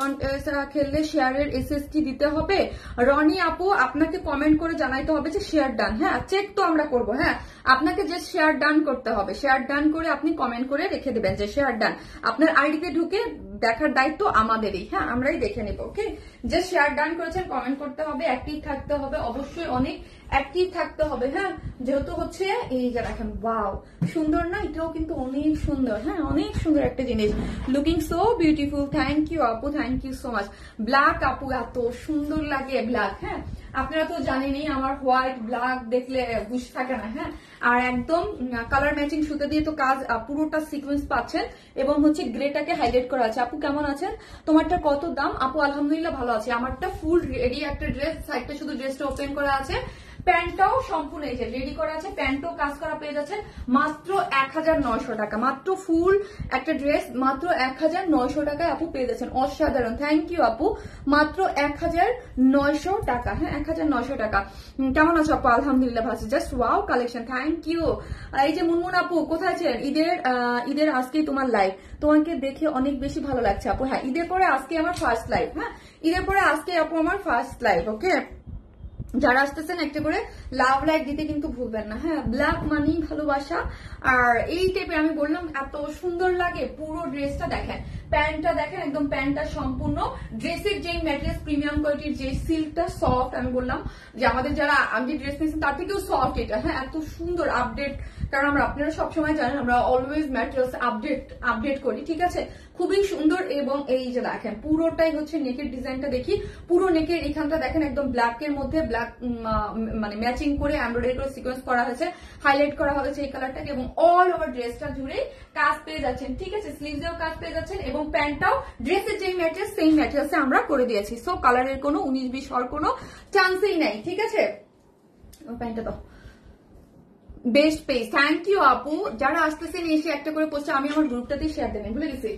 খেললে শেয়ারের এসএসটি দিতে হবে। রনি আপু আপনাকে কমেন্ট করে জানাইতে হবে যে শেয়ার ডান, হ্যাঁ চেক তো আমরা করবো, হ্যাঁ আপনাকে যে শেয়ার ডান করতে হবে, শেয়ার ডান করে আপনি কমেন্ট করে রেখে দেবেন যে শেয়ার ডান। আপনার আইডিতে ঢুকে দেখার দায়িত্ব আমাদেরই, হ্যাঁ আমরাই দেখে নেব, ওকে? যে শেয়ার ডান করেছেন কমেন্ট করতে হবে, অ্যাক্টিভ থাকতে হবে, অবশ্যই অনেক অ্যাক্টিভ থাকতে হবে, হ্যাঁ যেহেতু হচ্ছে এই যে দেখেন ওয়াও সুন্দর না, এটাও কিন্তু অনেক সুন্দর, হ্যাঁ অনেক সুন্দর একটা জিনিস, looking so beautiful. Thank you আপু, thank you so much. Black আপু এত সুন্দর লাগে ব্ল্যাক, হ্যাঁ আপনারা তো জানেনই আমার হোয়াইট ব্ল্যাক দেখলে বুঝ থাকে না, হ্যাঁ আর একদম কালার ম্যাচিং সুতো দিয়ে তো কাজ, পুরোটা সিকোয়েন্স পাচ্ছেন, এবং হচ্ছে গ্রেটাকে হাইলাইট করা আছে। আপু কেমন আছেন? তোমারটা কত দাম? আপু আলহামদুলিল্লাহ ভালো আছে, আমারটা ফুল রেডি একটা ড্রেস, সাইডটা শুধু ড্রেসটা ওপেন করা আছে, প্যান্টটাও সম্পূর্ণ এই যে রেডি করা আছে, প্যান্টও কাজ করা পেয়ে যাচ্ছে মাত্র এক হাজার নয়শো টাকা, মাত্র ফুল একটা ড্রেস মাত্র এক হাজার নয়শো টাকায় আপু পেয়ে যাচ্ছেন, অসাধারণ। থ্যাংক ইউ আপু, মাত্র এক হাজার নয়শো টাকা, হ্যাঁ এক হাজার নয়শো টাকা। কেমন আছো আপু? আলহামদুলিল্লাহ ভালো, just wow collection, thank you. এই যে মুনমুন আপু কোথায় আছেন? ঈদের ঈদের আজকেই তোমার লাইভ, তোমাকে দেখে অনেক বেশি ভালো লাগছে আপু। হ্যাঁ ঈদের পরে আজকে আমার ফার্স্ট লাইভ, হ্যাঁ ঈদের পরে আজকে আপু আমার ফার্স্ট লাইভ, ওকে? যারা আসতেছেন একটা করে লাভ লাইক দিতে কিন্তু ভুলবেন না, হ্যাঁ ব্ল্যাক মানি ভালোবাসা। আর এই টাইপের আমি বললাম এত সুন্দর লাগে পুরো ড্রেসটা, দেখেন প্যান্টটা দেখেন একদম প্যান্টটা সম্পূর্ণ ড্রেসের যে ম্যাটেরিয়াল প্রিমিয়াম কোয়ালিটির যে সিল্কটা সফট, আমি বললাম যে আমাদের যারা আমি ড্রেস নিয়েছেন তার থেকেও সফট এটা, হ্যাঁ এত সুন্দর আপডেট, কারণ আমরা আপনারা সবসময় জানেন আমরা অলওয়েজ ম্যাটেরিয়ালস আপডেট আপডেট করি, ঠিক আছে, খুবই সুন্দর। এবং এই যে দেখেন পুরোটাই হচ্ছে নেকের ডিজাইনটা দেখি, পুরো নেকের এখানটা দেখেন একদম ব্ল্যাক এর মধ্যে ব্ল্যাক মানে ম্যাচিং করে এমব্রয়ডারি করে সিকোয়েন্স করা হয়েছে, হাইলাইট করা হয়েছে এই কালারটাকে, এবং অল ওভার ড্রেসটা জুড়ে কাজ পেয়ে যাচ্ছেন, ঠিক আছে, স্লিভসেও কাজ পেয়ে যাচ্ছেন, এবং প্যান্টটাও ড্রেসের যেই ম্যাটেরিয়াল সেই ম্যাটেরিয়ালসে আমরা করে দিয়েছি। সো কালারের কোনো উনিশ বিশ হওয়ার কোনো চান্সই নাই, ঠিক আছে। প্যান্টটা তো বেস্ট পেজ, থ্যাংক ইউ আপু। যারা আসতেছেন এসে একটা করে পোস্ট আমি আমার গ্রুপটাতে শেয়ার দেবেন, ভুলে গেছি।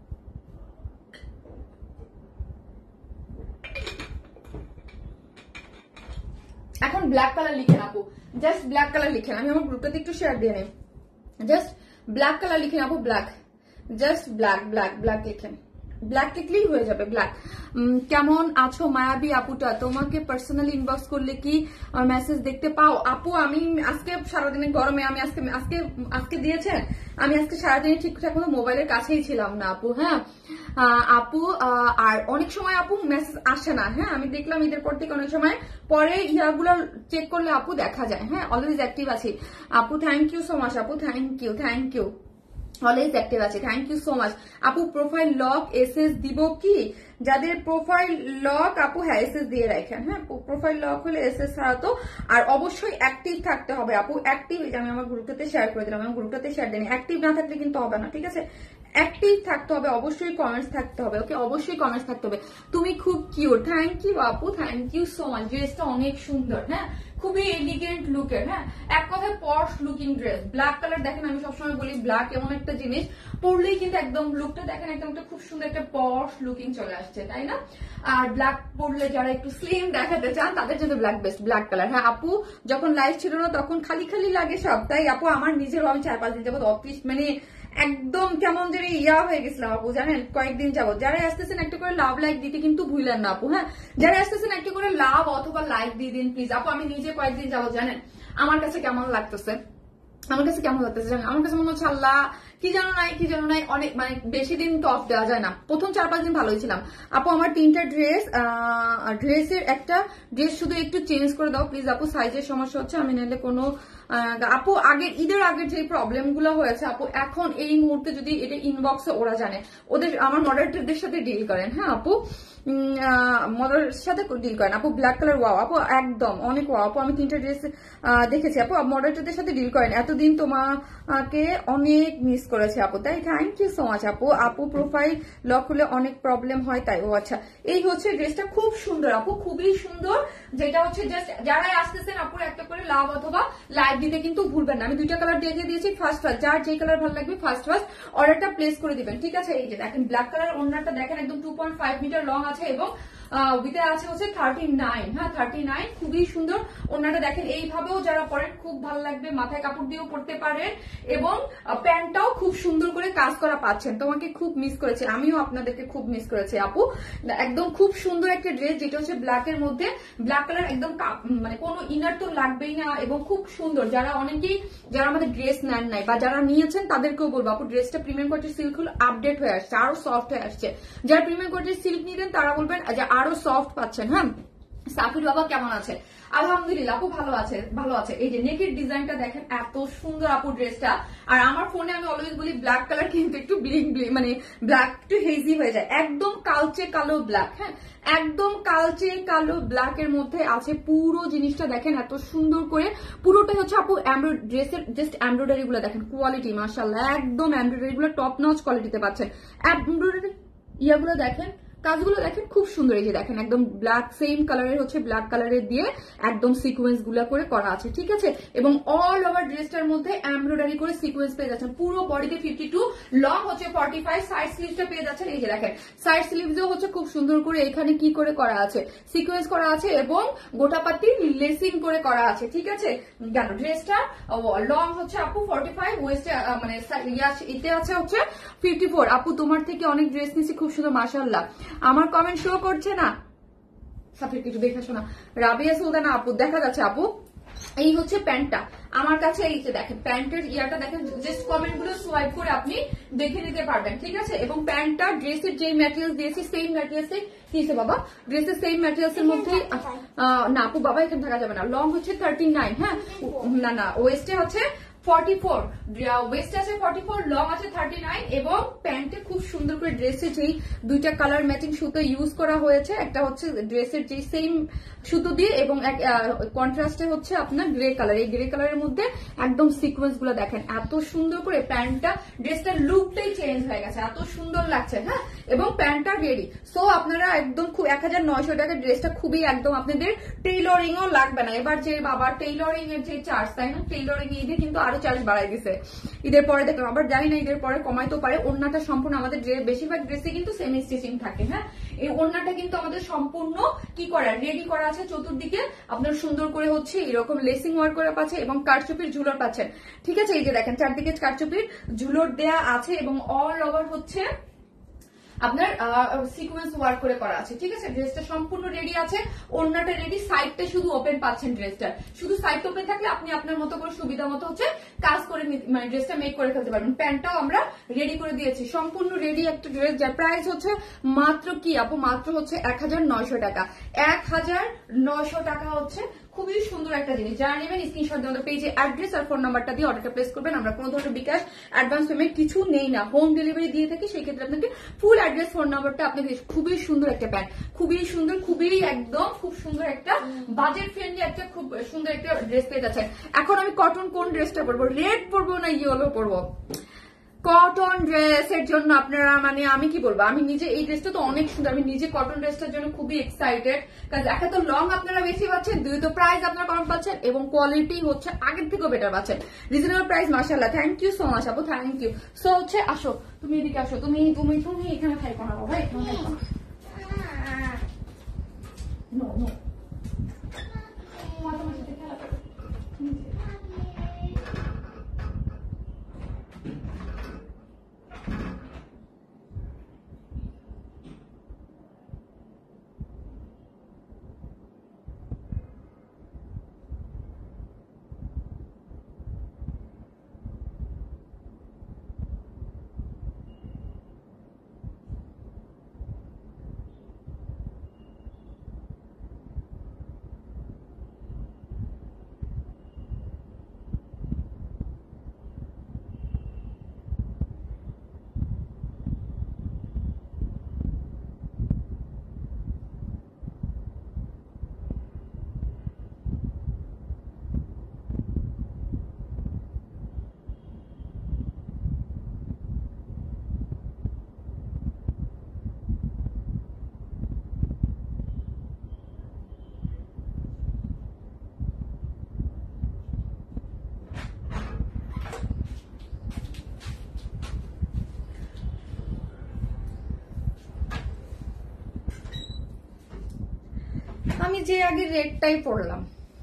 এখন ব্ল্যাক কালার লিখেন আপু, জাস্ট ব্ল্যাক কালার লিখেন, আমি আমার গ্রুপটাতে একটু শেয়ার দিয়ে নেই, জাস্ট ব্ল্যাক কালার লিখেন আপু, black, just black black black লিখেন, ব্ল্যাক লিখলেই হয়ে যাবে ব্ল্যাক। কেমন আছো মায়াবী আপুটা, তোমাকে পার্সোনালি ইনবক্স করলে কি মেসেজ দেখতে পাও? আপু আমি আজকে সারাদিনের গরমে আমি আজকে আজকে আজকে দিয়েছেন, আমি আজকে সারাদিনে ঠিকঠাক মতো মোবাইলের কাছেই ছিলাম না আপু, হ্যাঁ আপু। আর অনেক সময় আপু মেসেজ আসে না, হ্যাঁ আমি দেখলাম ঈদের পর থেকে অনেক সময় পরে ইয়াগুলো চেক করলে আপু দেখা যায়, হ্যাঁ অলওয়েজ অ্যাক্টিভ আছি আপু, থ্যাংক ইউ সো মাচ আপু, thank you thank you, always active আছে, থ্যাংক ইউ সো মাচ আপু। প্রোফাইল লক এসএস দিব কি? যাদের প্রোফাইল লক আপু হ্যাঁ এসএস দিয়ে রাখেন, হ্যাঁ প্রোফাইল লক হলে এসএস ছাড়া তো, আর অবশ্যই অ্যাক্টিভ থাকতে হবে আপু, অ্যাক্টিভ, আমি আমার গ্রুপটাতে শেয়ার করে দিলাম, আমার গ্রুপটাতে শেয়ার দিন, অ্যাক্টিভ না থাকলে কিন্তু হবে না, ঠিক আছে, অ্যাক্টিভ থাকতে হবে, অবশ্যই কমেন্টস থাকতে হবে, ওকে অবশ্যই কমেন্টস থাকতে হবে। তুমি খুব কিউট, থ্যাংক ইউ আপু, থ্যাংক ইউ সো মাচ, ড্রেসটা অনেক সুন্দর, হ্যাঁ খুবই এলিগেন্ট লুকের, হ্যাঁ এক কথায় posh looking dress, black colour দেখেন, আমি সবসময় বলি ব্ল্যাক এমন একটা জিনিস পরলেই কিন্তু একদম লুকটা দেখেন একদম একটা খুব সুন্দর একটা পশ লুকিং চলে আসছে, তাই না? আর ব্ল্যাক পরলে যারা একটু স্লিম দেখাতে চান তাদের জন্য ব্ল্যাক বেস্ট, ব্ল্যাক কালার। হ্যাঁ আপু যখন লাইভ ছিল না তখন খালি খালি লাগে সব, তাই আপু আমার নিজেরও আমি চার পাঁচ দিন যাবত অফিস মানে একদম কেমন যেন ইয়া হয়ে গেছিলাম আপু, জানেন কয়েকদিন যাবত। যারা আসতেছেন একটা করে লাভ লাইক দিতে কিন্তু ভুলেন না আপু, হ্যাঁ যারা আসতেছেন একটা করে লাভ অথবা লাইক দিয়ে দিন প্লিজ আপু। আমি নিজে কয়েকদিন যাবত জানেন আমার কাছে কেমন লাগতেছে, আমার কাছে কেমন লাগতেছে জানেন, আমার কাছে মনে হচ্ছে আল্লাহ কি জানো নাই কি জানো নাই, অনেক মানে বেশি দিন তো অফ দেওয়া যায় না, প্রথম চার পাঁচ দিন ভালোই ছিলাম আপু। আমার তিনটা ড্রেস, ড্রেসের একটা ড্রেস শুধু একটু চেঞ্জ করে দাও প্লিজ আপু, সাইজের সমস্যা হচ্ছে, আমি নাহলে কোনো আপু আগের ঈদের আগের যে প্রবলেম গুলো হয়েছে আপু এখন এই মুহূর্তে যদি এটা ইনবক্সে ওরা জানে, ওদের আমার মডারেটরদের সাথে ডিল করেন, হ্যাঁ আপু মডারের সাথে ডিল করেন আপু। ব্ল্যাক কালার ওয়াও আপু, একদম অনেক ওয়াও আপু, আমি তিনটা ড্রেস দেখেছি আপু, মডারেটরদের সাথে ডিল করেন, এতদিন তোমাকে অনেক মিস করেছে আপু, তাই থ্যাংক ইউ সো মাচ আপু। আপু প্রোফাইল লক হলে অনেক প্রবলেম হয় তাই, ও আচ্ছা এই হচ্ছে ড্রেসটা খুব সুন্দর আপু, খুবই সুন্দর, যেটা হচ্ছে জাস্ট যারাই আসতেছেন আপুর একটা করে লাভ অথবা লাইভ দিতে কিন্তু ভুলবেন না। আমি দুইটা কালার দিয়ে দিয়েছি, ফার্স্ট ফার্স্ট যার যে কালার ভালো লাগবে ফার্স্ট ফার্স্ট অর্ডারটা প্লেস করে দিবেন, ঠিক আছে। এই যে দেখেন ব্ল্যাক কালার ওড়নাটা দেখেন একদম two point five metre long আছে এবং উইথে আছে হচ্ছে থার্টি নাইন, হ্যাঁ থার্টি নাইন, খুবই সুন্দর ওড়নাটা দেখেন, এইভাবেও যারা পরেন খুব ভালো লাগবে, মাথায় কাপড় দিয়েও পরতে পারেন, এবং প্যান্টটাও খুব সুন্দর করে কাজ করা পাচ্ছেন। তোমাকে খুব মিস করেছে, আমিও আপনাদেরকে খুব মিস করেছি আপু, একদম খুব সুন্দর একটা ড্রেস যেটা হচ্ছে ব্ল্যাক এর মধ্যে, ব্ল্যাক কালার একদম মানে কোনো ইনার তো লাগবেই না, এবং খুব সুন্দর। যারা অনেকেই যারা আমাদের ড্রেস নেন নাই বা যারা নিয়েছেন তাদেরকেও বলবো আপু ড্রেসটা প্রিমিয়াম কোয়ালিটির সিল্ক হলো আপডেট হয়ে আসছে, আরো সফট হয়ে আসছে। যারা প্রিমিয়াম কোয়ালিটির সিল্ক নিতেন তারা বলবেন যে আরো সফট পাচ্ছেন। হ্যাঁ সাফির বাবা কেমন আছে? আলহামদুলিল্লাহ আপু ভালো আছে, ভালো আছে। এই যে নেকের ডিজাইনটা দেখেন এত সুন্দর আপু ড্রেসটা, আর আমার ফোনে আমি অলওয়েজ বলি ব্ল্যাক কালার কিন্তু একটু ব্লিং ব্লিং মানে ব্ল্যাক একটু হেজি হয়ে যায়, একদম কালচে কালো ব্ল্যাক, হ্যাঁ একদম কালচে কালো ব্ল্যাক এর মধ্যে আছে পুরো জিনিসটা দেখেন এত সুন্দর করে, পুরোটাই হচ্ছে আপু ড্রেসের জাস্ট এমব্রয়ডারি গুলো দেখেন কোয়ালিটি মাশাআল্লাহ, একদম এমব্রয়ডারি গুলো টপ নচ কোয়ালিটিতে পাচ্ছেন, এমব্রয়ডারি ইয়াগুলো দেখেন কাজগুলো দেখেন খুব সুন্দর। এই যে দেখেন একদম ব্ল্যাক সেম কালারের হচ্ছে ব্ল্যাক কালারের দিয়ে একদম সিকোয়েন্স গুলা করে করা আছে, ঠিক আছে, এবং অল ওভার ড্রেসটার মধ্যে এমব্রয়ডারি করে সিকোয়েন্স পেয়ে যাচ্ছেন, পুরো বডিতে ফিফটি টু, লং হচ্ছে ফর্টি ফাইভ, সাইড স্লিভসটা পেয়ে যাচ্ছেন। এই যে দেখেন সাইড স্লিভসও হচ্ছে খুব সুন্দর করে এখানে কি করে করা আছে, সিকোয়েন্স করা আছে এবং গোটাপাতি লেসিং করে করা আছে, ঠিক আছে। গেল ড্রেসটা লং হচ্ছে আপু ফর্টি ফাইভ, ওয়েস্টে মানে এতে আছে হচ্ছে ফিফটি ফোর। আপু তোমার থেকে অনেক ড্রেস নিয়েছি খুব সুন্দর মাশাআল্লাহ। আমার কমেন্ট শো করছে না, সাফির কিছু দেখে শোনা, রাবিয়া সুলতানা আপু দেখা যাচ্ছে আপু, এই হচ্ছে প্যান্টটা আমার কাছে। এই যে দেখেন প্যান্টের ইয়াটা দেখেন, জাস্ট কমেন্ট গুলো সোয়াইপ করে আপনি দেখে নিতে পারবেন, ঠিক আছে। এবং প্যান্টটা ড্রেসের যে ম্যাটেরিয়ালস দিয়েছি সেম ম্যাটেরিয়ালস কি হয়েছে বাবা, ড্রেসের সেম ম্যাটেরিয়ালস এর মধ্যে না আপু বাবা এখানে থাকা যাবে না। লং হচ্ছে থার্টি নাইন, হ্যাঁ না না ওয়েস্টে হচ্ছে ফর্টি ফোর, ওয়েস্ট আছে ফর্টি ফোর, লং আছে থার্টি নাইন। এবং প্যান্টে খুব সুন্দর করে ড্রেসের যেই দুইটা কালার ম্যাচিং সুতো ইউজ করা হয়েছে, একটা হচ্ছে ড্রেসের যেই সেম সুতো দিয়ে এবং কন্ট্রাস্টে হচ্ছে আপনার গ্রে কালার। এই গ্রে কালারের মধ্যে একদম সিকোয়েন্স গুলো দেখেন এত সুন্দর করে, প্যান্টটা ড্রেসটার লুকটাই চেঞ্জ হয়ে গেছে, এত সুন্দর লাগছে, হ্যাঁ। এবং প্যান্টটা রেডি। সো আপনারা একদম খুব এক হাজার নয়শো টাকার ড্রেসটা খুবই একদম আপনাদের টেইলরিং ও লাগবে না। এবার যে বাবা টেইলরিং এর যে চার্জ, তাই না, টেইলরিং ঈদে কিন্তু আরো চার্জ বাড়াই দিছে, ঈদের পরে দেখলাম, আবার জানি না ঈদের পরে কমাইতে পারে। ওড়নাটা সম্পূর্ণ আমাদের বেশিরভাগ ড্রেসে কিন্তু সেমি স্টিচিং থাকে, হ্যাঁ। এই ওড়নাটা কিন্তু আমাদের সম্পূর্ণ কি করা রেডি করা আছে, চতুর্দিকে আপনার সুন্দর করে হচ্ছে এরকম লেসিং ওয়ার্ক করা পাচ্ছে এবং কারচুপির ঝুলর পাচ্ছেন, ঠিক আছে। এই যে দেখেন চারদিকে কারচুপির ঝুলর দেয়া আছে এবং অল ওভার হচ্ছে আপনার সিকোয়েন্স ওয়ার্ক করে করা আছে, ঠিক আছে। ড্রেসটা সম্পূর্ণ রেডি আছে, ওড়নাটা রেডি, সাইডটা শুধু ওপেন পাচ্ছেন ড্রেসটা। শুধু সাইড ওপেন থাকলে আপনি আপনার মতো করে সুবিধা মতো হচ্ছে কাজ করে মানে ড্রেসটা মেক করে ফেলতে পারবেন। প্যান্টটাও আমরা রেডি করে দিয়েছি, সম্পূর্ণ রেডি একটা ড্রেস, যার প্রাইস হচ্ছে মাত্র কি আপু, মাত্র হচ্ছে এক হাজার নয়শো টাকা। এক হাজার নয়শো টাকা হচ্ছে খুবই সুন্দর একটা জিনিস। যারা নেবেন স্ক্রিনশট দিয়ে আমাদের পেজে অ্যাড্রেস আর ফোন নাম্বারটা দিয়ে অর্ডারটা প্লেস করবেন। আমরা কোনো ধরনের বিকাশ অ্যাডভান্স পেমেন্ট কিছু নেই না, হোম ডেলিভারি দিয়ে থাকি। সেই ক্ষেত্রে আপনাকে ফুল অ্যাড্রেস ফোন নাম্বারটা আপনাকে, খুবই সুন্দর একটা প্যান্ট, খুবই সুন্দর, খুবই একদম খুব সুন্দর একটা বাজেট ফ্রেন্ডলি একটা খুব সুন্দর একটা ড্রেস পেয়ে যাচ্ছেন। এখন আমি কটন কোন ড্রেসটা পরবো, রেড পরবো না ইয়েলো পরবো? কটন ড্রেসের জন্য আপনারা মানে আমি কি বলবো, আমি নিজে এই ড্রেসটা তো অনেক সুন্দর, আমি নিজে কটন ড্রেসটার জন্য খুবই এক্সাইটেড। কারণ একে তো লং আপনারা বেশি পাচ্ছেন, দুই তো প্রাইস আপনারা কম পাচ্ছেন এবং কোয়ালিটি হচ্ছে আগের থেকেও বেটার পাচ্ছেন। রিজনেবল প্রাইস, মাশাআল্লাহ, থ্যাংক ইউ সো মাচ আপু, থ্যাংক ইউ। সো হচ্ছে আসো তুমি এদিকে আসো, তুমি তুমি তুমি এখানে খাইকো না বাবা, এখানে খাইকো না। নো নো আমি যে আগে রেডটাই পরলাম,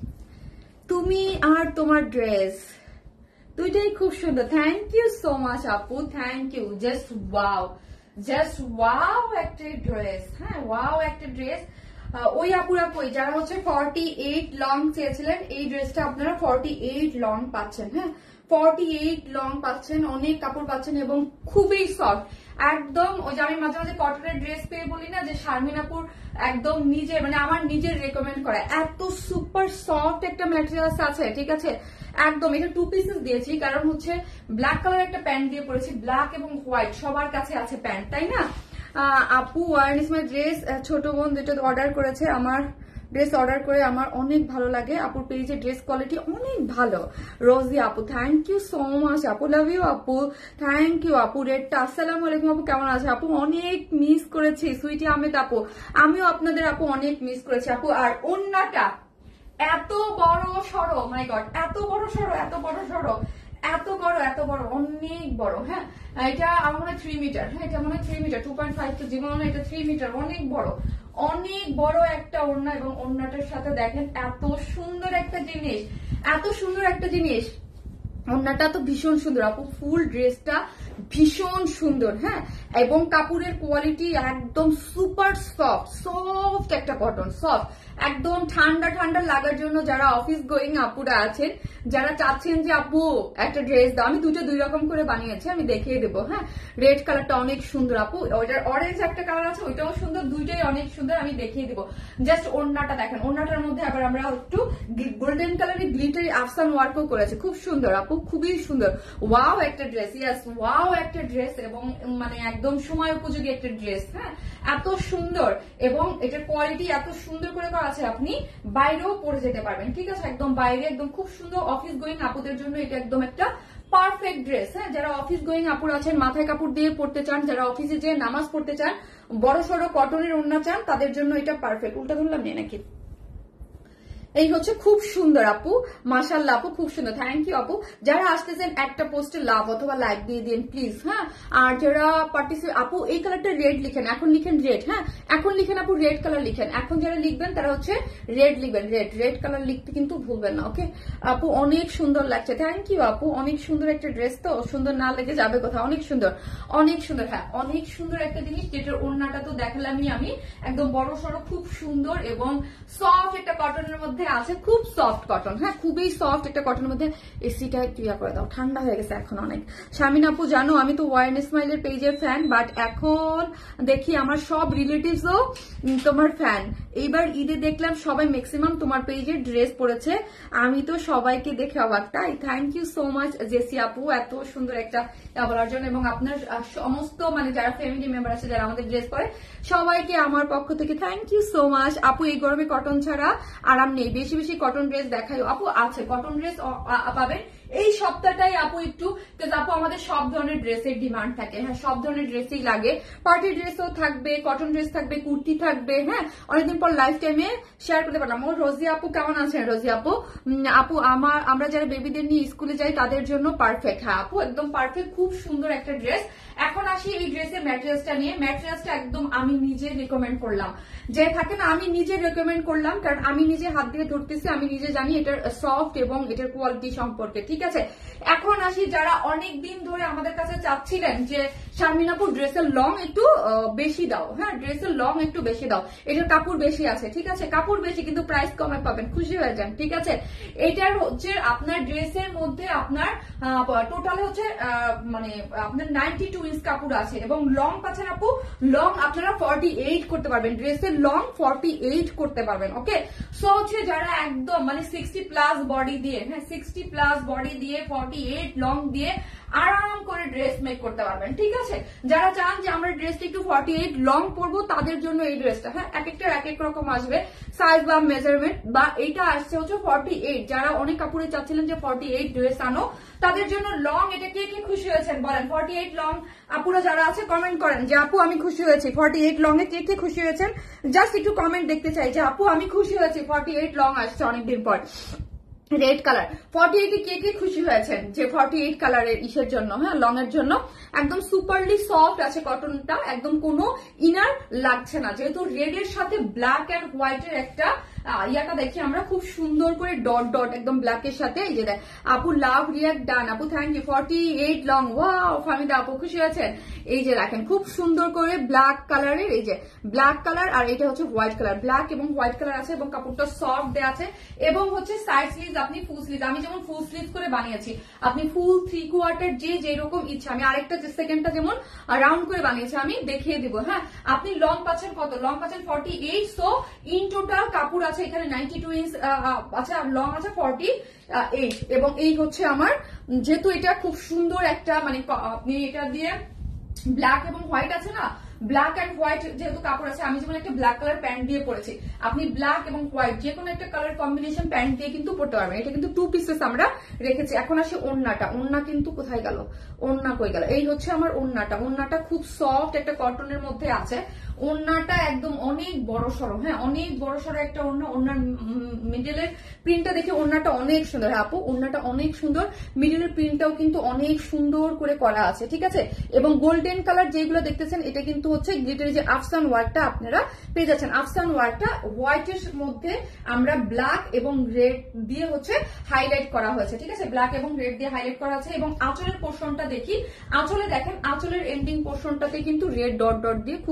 তুমি আর তোমার ড্রেস দুইটাই খুব সুন্দর। থ্যাংক ইউ সো মাচ আপু, thank you. Just wow, just wow একটা ড্রেস, হ্যাঁ ওয়াও একটা ড্রেস। ওই আপুরা কই যারা হচ্ছে ফর্টি এইট লং চেয়েছিলেন, এই ড্রেসটা আপনারা ফর্টি এইট লং পাচ্ছেন, হ্যাঁ ফর্টি এইট লং পাচ্ছেন, অনেক কাপড় পাচ্ছেন এবং খুবই সফট একদম। ওই যে আমি মাঝে মাঝে কটনের ড্রেস পেয়ে বলি না যে শারমিন আপুর একদম নিজে মানে আমার নিজের রেকমেন্ড করা, এত সুপার সফট একটা ম্যাটেরিয়ালস আছে, ঠিক আছে একদম। এটা টু পিসেস দিয়েছি কারণ হচ্ছে ব্ল্যাক কালার একটা প্যান্ট দিয়ে পরেছি, ব্ল্যাক এবং হোয়াইট সবার কাছে আছে প্যান্ট, তাই না। আপু ওয়ান ইজ মাই ড্রেস, ছোট বোন যেটা অর্ডার করেছে আমার ড্রেস অর্ডার করে আমার অনেক ভালো লাগে, আপুর পেজে ড্রেস কোয়ালিটি অনেক ভালো। রোজি আপু থ্যাংক ইউ সো মাচ আপু, লাভ ইউ আপু, থ্যাংক ইউ আপু। রেডটা আসসালামু আলাইকুম আপু, কেমন আছে আপু? অনেক মিস করেছি সুইটি আহমেদ আপু, আমিও আপনাদের আপু অনেক মিস করেছি আপু। আর ওন্নাটা এত বড় সড়ো, মাই গড এত বড় সড়ো, এত বড় সড়ো, এত বড় এত বড় অনেক বড়, হ্যাঁ এটা আমার মনে হয় থ্রি মিটার, হ্যাঁ এটা মনে হয় three metre, two point five two জীবন এটা থ্রি মিটার, অনেক বড়, অনেক বড় একটা ওড়না। এবং ওড়নাটার সাথে দেখেন এত সুন্দর একটা জিনিস, এত সুন্দর একটা জিনিস, ওড়নাটা তো ভীষণ সুন্দর আপু, ফুল ড্রেসটা ভীষণ সুন্দর, হ্যাঁ এবং কাপড়ের কোয়ালিটি একদম সুপার সফট, সফট একটা কটন, সফট একদম ঠান্ডা ঠান্ডা লাগার জন্য যারা অফিস গোয়িং আপুরা আছেন, যারা চাচ্ছেন যে আপু একটা ড্রেস দাও, আমি দুটো দুই রকম করে বানিয়েছি, আমি দেখিয়ে দেবো। হ্যাঁ, রেড কালারটা অনেক সুন্দর আপু, ওইটার অরেঞ্জ একটা কালার আছে, ওইটাও সুন্দর, দুইটাই অনেক সুন্দর, আমি দেখিয়ে দেবো। জাস্ট ওড়নাটা দেখেন, ওড়নাটার মধ্যে আবার আমরা একটু গোল্ডেন কালারের গ্লিটারি আফসান ওয়ার্কও করেছি, খুব সুন্দর আপু, খুবই সুন্দর। ওয়াও একটা ড্রেস, ইয়াস ওয়াও একটা ড্রেস, এবং মানে একদম সময় উপযোগী একটা ড্রেস। হ্যাঁ, এত সুন্দর এবং এটার কোয়ালিটি এত সুন্দর করে করা আছে, আপনি বাইরেও পরে যেতে পারবেন। ঠিক আছে, একদম বাইরে একদম খুব সুন্দর অফিস গোয়িং আপুদের জন্য এটা একদম একটা পারফেক্ট ড্রেস। হ্যাঁ, যারা অফিস গোয়িং আপুর আছেন, মাথায় কাপড় দিয়ে পড়তে চান, যারা অফিসে যে নামাজ পড়তে চান, বড় সড়ো কটনের ওড়না চান, তাদের জন্য এটা পারফেক্ট। উল্টা ধরলাম নিয়ে নাকি, এই হচ্ছে খুব সুন্দর আপু, মাশাআল্লাহ আপু, খুব সুন্দর, থ্যাংক ইউ আপু। যারা আসতেছেন একটা পোস্টে লাভ অথবা লাইক দিয়ে দিন প্লিজ। হ্যাঁ, আর যারা পার্টিসিপেট, আপু এই কালারটা রেড লিখেন, এখন লিখেন রেড। হ্যাঁ, এখন লিখেন আপু, রেড কালার লিখেন, এখন যারা লিখবেন তারা হচ্ছে রেড লিখবেন, রেড রেড কালার লিখতে কিন্তু ভুলবেন না। ওকে আপু, অনেক সুন্দর লাগছে, থ্যাংক ইউ আপু, অনেক সুন্দর একটা ড্রেস, তো সুন্দর না লেগে যাবে কোথাও, অনেক সুন্দর, অনেক সুন্দর। হ্যাঁ, অনেক সুন্দর একটা জিনিস, যেটার ওড়নাটা তো দেখালামই আমি, একদম বড় সড়ো খুব সুন্দর এবং সফট একটা কটনের মধ্যে আছে, খুব সফট কটন। হ্যাঁ, খুবই সফট একটা কটনের মধ্যে। এসিটা একটু ইয়া করে দাও, ঠান্ডা হয়ে গেছে এখন অনেক। শামিন আপু জানো আমি তো ওয়াইন স্মাইলের পেজের ফ্যান, বাট এখন দেখি আমার সব রিলেটিভসও তোমার ফ্যান। এইবার ঈদে দেখলাম সবাই ম্যাক্সিমাম তোমার পেজের ড্রেস পরেছে, আমি তো সবাইকে দেখে অবাক। তাই থ্যাংক ইউ সো মাচ জেসি আপু, এত সুন্দর একটা বলার জন্য, এবং আপনার সমস্ত মানে যারা ফ্যামিলি মেম্বার আছে যারা আমাদের ড্রেস পরে, সবাইকে আমার পক্ষ থেকে থ্যাংক ইউ সো মাচ আপু। এই গরমে কটন ছাড়া আরাম নেই, বেশি বেশি কটন ড্রেস দেখাই আপু, আছে কটন ড্রেস পাবেন এই সপ্তাহটাই আপু একটু, আপু আমাদের সব ধরনের ড্রেসের ডিমান্ড থাকে। হ্যাঁ, সব ধরনের ড্রেসই লাগে, পার্টি ড্রেসও থাকবে, কটন ড্রেস থাকবে, কুর্তি থাকবে। হ্যাঁ, অনেকদিন পর লাইফ টাইমে শেয়ার করতে পারলাম। ও রোজি আপু কেমন আছেন? রোজি আপু, আপু আমার আমরা যারা বেবিদের নিয়ে স্কুলে যাই তাদের জন্য পারফেক্ট। হ্যাঁ আপু, একদম পারফেক্ট, খুব সুন্দর একটা ড্রেস। এখন আসি এই ড্রেসের ম্যাটেরিয়ালসটা নিয়ে। ম্যাটেরিয়ালসটা একদম আমি নিজে রেকমেন্ড করলাম, যে থাকে না আমি নিজে রেকমেন্ড করলাম, কারণ আমি নিজে হাত দিয়ে ধরতেছি, আমি নিজে জানি এটার সফট এবং এটার কোয়ালিটি সম্পর্কে। ঠিক আছে, এখন আসি যারা অনেক দিন ধরে আমাদের কাছে চাচ্ছিলেন যে শারমিন আপু ড্রেসের লং একটু বেশি দাও। হ্যাঁ, ড্রেসের লং একটু বেশি দাও, এটার কাপড় বেশি আছে। ঠিক আছে, কাপড় বেশি কিন্তু প্রাইস কমে পাবেন, খুশি হয়ে যান। ঠিক আছে, এটার হচ্ছে আপনার ড্রেসের মধ্যে আপনার টোটাল হচ্ছে মানে আপনার নাইনটি টু ইঞ্চ কাপড় আছে, এবং লং পাচ্ছেন আপু, লং আপনারা ফর্টি এইট করতে পারবেন, ড্রেসের লং ফর্টি এইট করতে পারবেন। ওকে, সো হচ্ছে যারা একদম মানে সিক্সটি প্লাস বডি দিয়ে, হ্যাঁ সিক্সটি প্লাস বডি দিয়ে ফর্টি এইট লং দিয়ে আরাম করে ড্রেস মেক করতে পারবেন। ঠিক আছে, যারা চান যে আমরা ড্রেসটা একটু ফর্টি এইট লং পরবো তাদের জন্য এই ড্রেসটা। হ্যাঁ, এক একটা এক এক রকম আসবে সাইজ বা মেজারমেন্ট, বা এইটা আসছে হচ্ছে ফর্টি এইট। যারা অনেক কাপড়ে চাচ্ছিলেন যে ফর্টি এইট ড্রেস আনো, তাদের জন্য লং। এটা কে কে খুশি হয়েছেন বলেন? ফর্টি এইট লং আপুরা যারা আছে কমেন্ট করেন যে আপু আমি খুশি হয়েছি। ফর্টি এইট লং এ কে কে খুশি হয়েছেন জাস্ট একটু কমেন্ট দেখতে চাই যে আপু আমি খুশি হয়েছি, ফর্টি এইট লং আসছে অনেকদিন পর। রেড কালার ফর্টি এইট কে কে খুশি হয়েছেন যে ফর্টি এইট কালারের ইসের জন্য, হ্যাঁ লং এর জন্য। একদম সুপারলি সফট আছে কটনটা, একদম কোনো ইনার লাগছে না, যেহেতু রেড এর সাথে ব্ল্যাক এন্ড হোয়াইট এর একটা ইয়াটা দেখি আমরা খুব সুন্দর করে ডট ডট একদম ব্ল্যাক এর সাথে। এই যে দেখ আপু লাভ রিয়াক্ট ডান আপু, thank you. Forty eight long, wow Famida আপু খুশি হয়েছেন। এই যে দেখেন খুব সুন্দর করে ব্ল্যাক কালারের, এই যে ব্ল্যাক কালার আর এটা হচ্ছে হোয়াইট কালার, ব্ল্যাক এবং হোয়াইট কালার আছে, এবং কাপড়টা সফট দেওয়া আছে, এবং হচ্ছে সাইড স্লিভ আপনি ফুল স্লিভ, আমি যেমন ফুল স্লিভ করে বানিয়েছি, আপনি ফুল থ্রি কোয়ার্টার যে যেরকম ইচ্ছা, আমি আরেকটা সেকেন্ডটা যেমন রাউন্ড করে বানিয়েছি আমি দেখিয়ে দিব। হ্যাঁ, আপনি লং পাচ্ছেন কত? লং পাচ্ছেন forty eight. So in total কাপড় আছে এখানে নাইনটি টু ইঞ্চ আছে, আর লং আছে ফর্টি এইট। এবং এই হচ্ছে আমার, যেহেতু এটা খুব সুন্দর একটা মানে আপনি এটা দিয়ে ব্ল্যাক এবং হোয়াইট আছে না, ব্ল্যাক এন্ড হোয়াইট যেহেতু কাপড় আছে, আমি যেমন একটা ব্ল্যাক কালার প্যান্ট দিয়ে পরেছি, আপনি ব্ল্যাক এবং হোয়াইট যে কোনো একটা কালার কম্বিনেশন প্যান্ট দিয়ে কিন্তু পরতে পারবেন। এটা কিন্তু টু পিসেস আমরা রেখেছি। এখন আসে ওড়নাটা, ওড়না কিন্তু কোথায় গেল, ওড়না কই গেল? এই হচ্ছে আমার ওড়নাটা, ওড়নাটা খুব সফট একটা কটনের মধ্যে আছে, ওড়নাটা একদম অনেক বড় সড়ো, হ্যাঁ অনেক বড় সড়ো একটা ওড়না। ওড়নার মিডলের প্রিন্টটা দেখে ওড়নাটা অনেক সুন্দর। হ্যাঁ আপু ওড়নাটা অনেক সুন্দর, মিডলের প্রিন্টটাও কিন্তু অনেক সুন্দর করে করা আছে। ঠিক আছে, এবং গোল্ডেন কালার যেগুলো দেখতেছেন এটা কিন্তু হচ্ছে গ্লিটারি যে আফসান ওয়ার্কটা আপনারা পেয়ে যাচ্ছেন। আফসান ওয়ার্কটা হোয়াইটের মধ্যে আমরা ব্ল্যাক এবং রেড দিয়ে হচ্ছে হাইলাইট করা হয়েছে। ঠিক আছে, ব্ল্যাক এবং রেড দিয়ে হাইলাইট করা আছে। এবং আঁচলের পোর্শনটা দেখি, আঁচলে দেখেন আঁচলের এন্ডিং পোর্শনটাতে কিন্তু রেড ডট ডট দিয়ে খুব সুন্দর করে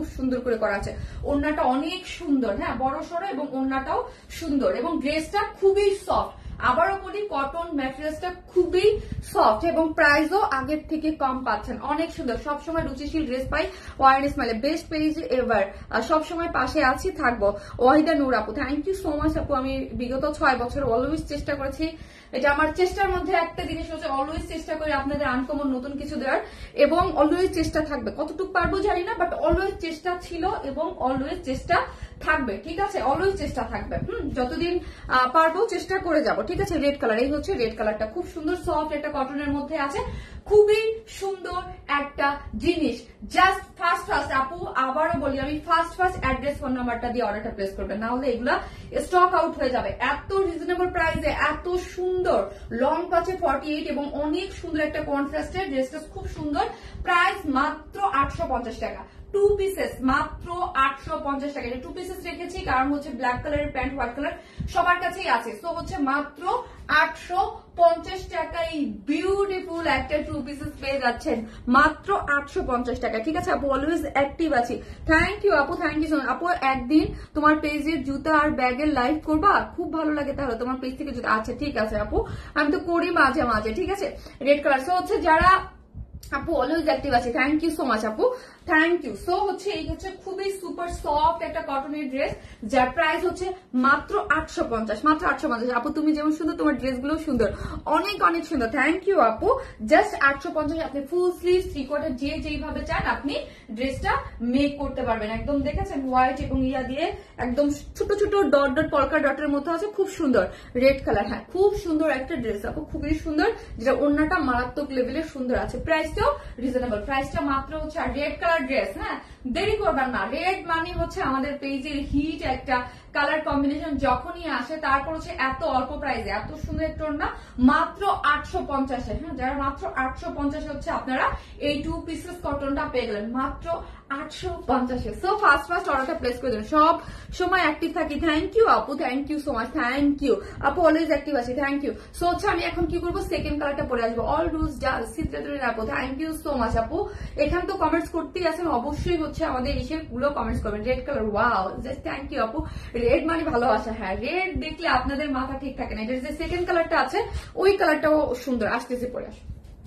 করে করা আছে। ওড়নাটা অনেক সুন্দর, হ্যাঁ বড় সড়ো এবং ওড়নাটাও সুন্দর এবং ড্রেসটা খুবই সফট। আবারও বলি কটন ম্যাটেরিয়ালসটা খুবই সফট এবং প্রাইসও আগের থেকে কম পাচ্ছেন। অনেক সুন্দর, সবসময় রুচিশীল ড্রেস পাই ওয়াইন স্মাইলে, বেস্ট পেজ এভার, সবসময় পাশে আছি থাকবো। ওয়াহিদা নূর আপু, থ্যাংক ইউ সো মাচ আপু। আমি বিগত ছয় বছর অলওয়েজ চেষ্টা করেছি, এটা আমার চেষ্টার মধ্যে একটা জিনিস হচ্ছে অলওয়েজ চেষ্টা করি আপনাদের আনকমন নতুন কিছু দেওয়ার, এবং অলওয়েজ চেষ্টা থাকবে, কতটুকু পারবো জানি না, বাট অলওয়েজ চেষ্টা ছিল এবং অলওয়েজ চেষ্টা থাকবে, ঠিক আছে? অলওয়েজ চেষ্টা থাকবে, হুম যতদিন পারবো চেষ্টা করে যাব, ঠিক আছে? রেড কালার, এই হচ্ছে রেড কালারটা, খুব সুন্দর সফট একটা কটনের মধ্যে আছে, খুবই সুন্দর একটা জিনিস। জাস্ট ফার্স্ট ফার্স্ট আপু আবারও বলি আমি, ফার্স্ট ফার্স্ট অ্যাড্রেস ফোন নাম্বারটা দিয়ে অর্ডারটা প্লেস করবেন, না হলে এগুলা স্টক আউট হয়ে যাবে। এত রিজনেবল প্রাইসে এত সুন্দর লং পাচ্ছে ফর্টি এইট এবং অনেক সুন্দর একটা কন্ট্রাস্টের ড্রেসটা, খুব সুন্দর। প্রাইস মাত্র আটশো পঞ্চাশ টাকা, টু পিসেস মাত্র আটশো পঞ্চাশ টাকা। টু পিসেস রেখেছি কারণ হচ্ছে ব্ল্যাক কালারের প্যান্ট, হোয়াইট কালার সবার কাছেই আছে, তো হচ্ছে মাত্র আটশো পঞ্চাশ টাকায় বিউটিফুল একটা টু পিসেস পেয়ে যাচ্ছেন মাত্র আটশো পঞ্চাশ টাকা, ঠিক আছে আপু? অলওয়েজ অ্যাক্টিভ আছি, থ্যাংক ইউ আপু, থ্যাংক ইউ সো মাচ আপু। একদিন তোমার পেজের জুতা আর ব্যাগের লাইভ করবা, খুব ভালো লাগে তাহলে তোমার পেজ থেকে জুতা। আচ্ছা ঠিক আছে আপু, আমি তো করি মাঝে মাঝে, ঠিক আছে? রেড কালার, সো হচ্ছে যারা আপু অলওয়েজ অ্যাক্টিভ আছে, থ্যাংক ইউ সো মাচ আপু, থ্যাংক ইউ। সো হচ্ছে এই হচ্ছে খুবই সুপার সফট একটা কটনের ড্রেস, যার প্রাইস হচ্ছে মাত্র আটশো পঞ্চাশ, মাত্র আটশো পঞ্চাশ। আপু তুমি যেমন সুন্দর, তোমার ড্রেস গুলো সুন্দর, অনেক অনেক সুন্দর, থ্যাংক ইউ আপু। জাস্ট আটশো পঞ্চাশ, আপনি ফুল স্লিভ থ্রি কোয়ার্টার যে যেইভাবে চান আপনি ড্রেসটা মেক করতে পারবেন। একদম দেখেছেন হোয়াইট এবং ইয়া দিয়ে একদম ছোট ছোট ডট ডট পলকা ডটের মতো আছে, খুব সুন্দর রেড কালার, হ্যাঁ খুব সুন্দর একটা ড্রেস আপু, খুবই সুন্দর, যেটা ওড়নাটা মারাত্মক লেভেলের সুন্দর আছে, প্রাইসটাও রিজনেবল, প্রাইসটা মাত্র হচ্ছে। আর রেড কালার ড্রেস, হ্যাঁ দেরি করবেন না, রেড মানে হচ্ছে আমাদের পেজের হিট একটা কালার কম্বিনেশন, যখনই আসে তারপর হচ্ছে এত অল্প প্রাইসে এত সুন্দর একটা ওড়না মাত্র আটশো পঞ্চাশে, হ্যাঁ যারা মাত্র আটশো পঞ্চাশে হচ্ছে আপনারা এই টু পিসেস কটনটা পেয়ে গেলেন মাত্র আটশো পঞ্চাশে। সো ফার্স্ট ফার্স্ট অর্ডারটা প্লেস করে দেন, সব সময় অ্যাক্টিভ থাকি, থ্যাংক ইউ আপু, thank you so much, thank you আপু, অলওয়েজ অ্যাক্টিভ আছি, থ্যাংক ইউ। সো হচ্ছে আমি এখন কি করবো, সেকেন্ড কালারটা পরে আসবো, অল রুজ ডাল সিদ্ধাতুরের আপু, থ্যাংক ইউ সো মাচ আপু। এখানে তো কমেন্টস করতেই আছেন, অবশ্যই হচ্ছে আমাদের এসের গুলো কমেন্টস করবেন। Red colour, wow just thank you আপু। রেড মানে ভালোবাসা, হ্যাঁ রেড দেখলে আপনাদের মাথা ঠিক থাকে না। এটার যে সেকেন্ড কালারটা আছে ওই কালারটাও সুন্দর, আসতেছে পরে আসো।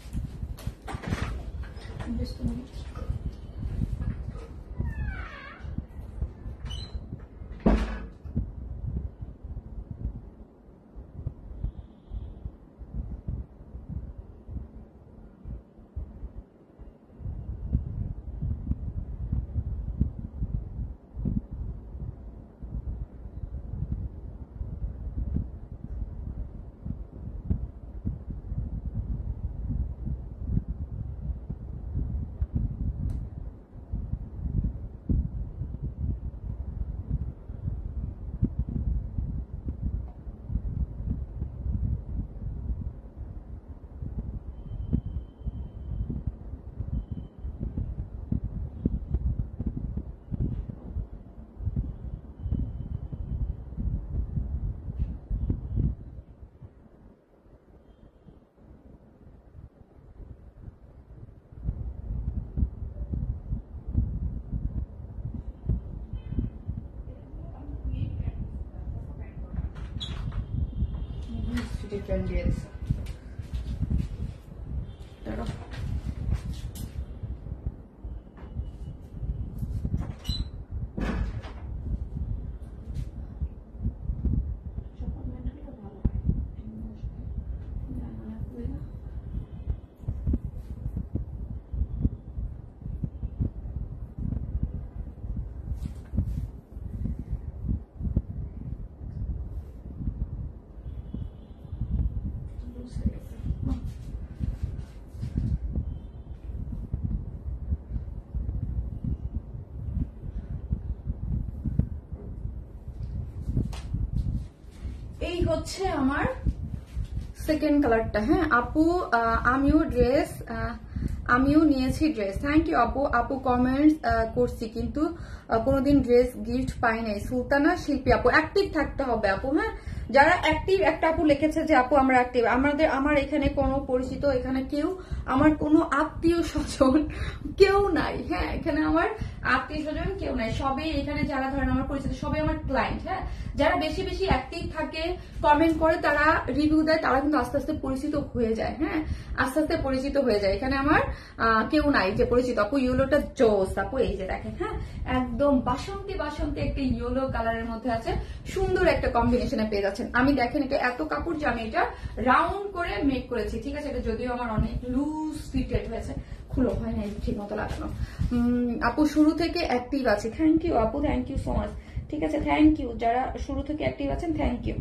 different days. এই হচ্ছে আমার সেকেন্ড কালারটা। হ্যাঁ আপু আমিও ড্রেস আমিও নিয়েছি ড্রেস, থ্যাংক ইউ আপু। আপু কমেন্টস করছি কিন্তু কোনোদিন ড্রেস গিফট পাই নাই। সুলতানা শিল্পী আপু, অ্যাক্টিভ থাকতে হবে আপু, হ্যাঁ যারা অ্যাক্টিভ, একটা আপু লিখেছে যে আপু আমরা অ্যাক্টিভ, আমাদের আমার এখানে কোনো পরিচিত, এখানে কেউ আমার কোনো আত্মীয় স্বজন কেউ নাই। হ্যাঁ, এখানে আমার আত্মীয় স্বজন কেউ নাই, সবই এখানে যারা ধরেন আমার পরিচিত সবই আমার ক্লায়েন্ট। হ্যাঁ, যারা বেশি বেশি অ্যাক্টিভ থাকে, কমেন্ট করে, তারা রিভিউ দেয়, তারা কিন্তু আস্তে আস্তে পরিচিত হয়ে যায়। হ্যাঁ, আস্তে আস্তে পরিচিত হয়ে যায়। এখানে আমার কেউ নাই যে পরিচিত। আপু ইয়েলোটা জোস আপু, এই যে দেখেন, হ্যাঁ একদম বাসন্তী বাসন্তী একটা ইয়েলো কালারের মধ্যে আছে, সুন্দর একটা কম্বিনেশনে পেয়ে যাচ্ছেন। আমি দেখেন এটা এত কাপড় যে আমি এটা রাউন্ড করে মেক করেছি, ঠিক আছে। এটা যদিও আমার অনেক লুজ ফিটেড হয়েছে, খুলো হয় না ঠিক মতো লাগানো। আপু শুরু থেকে অ্যাক্টিভ আছে, থ্যাংক ইউ আপু, থ্যাংক ইউ সো মাচ। ঠিক আছে, থ্যাংক ইউ যারা শুরু থেকে অ্যাক্টিভ আছেন, thank you.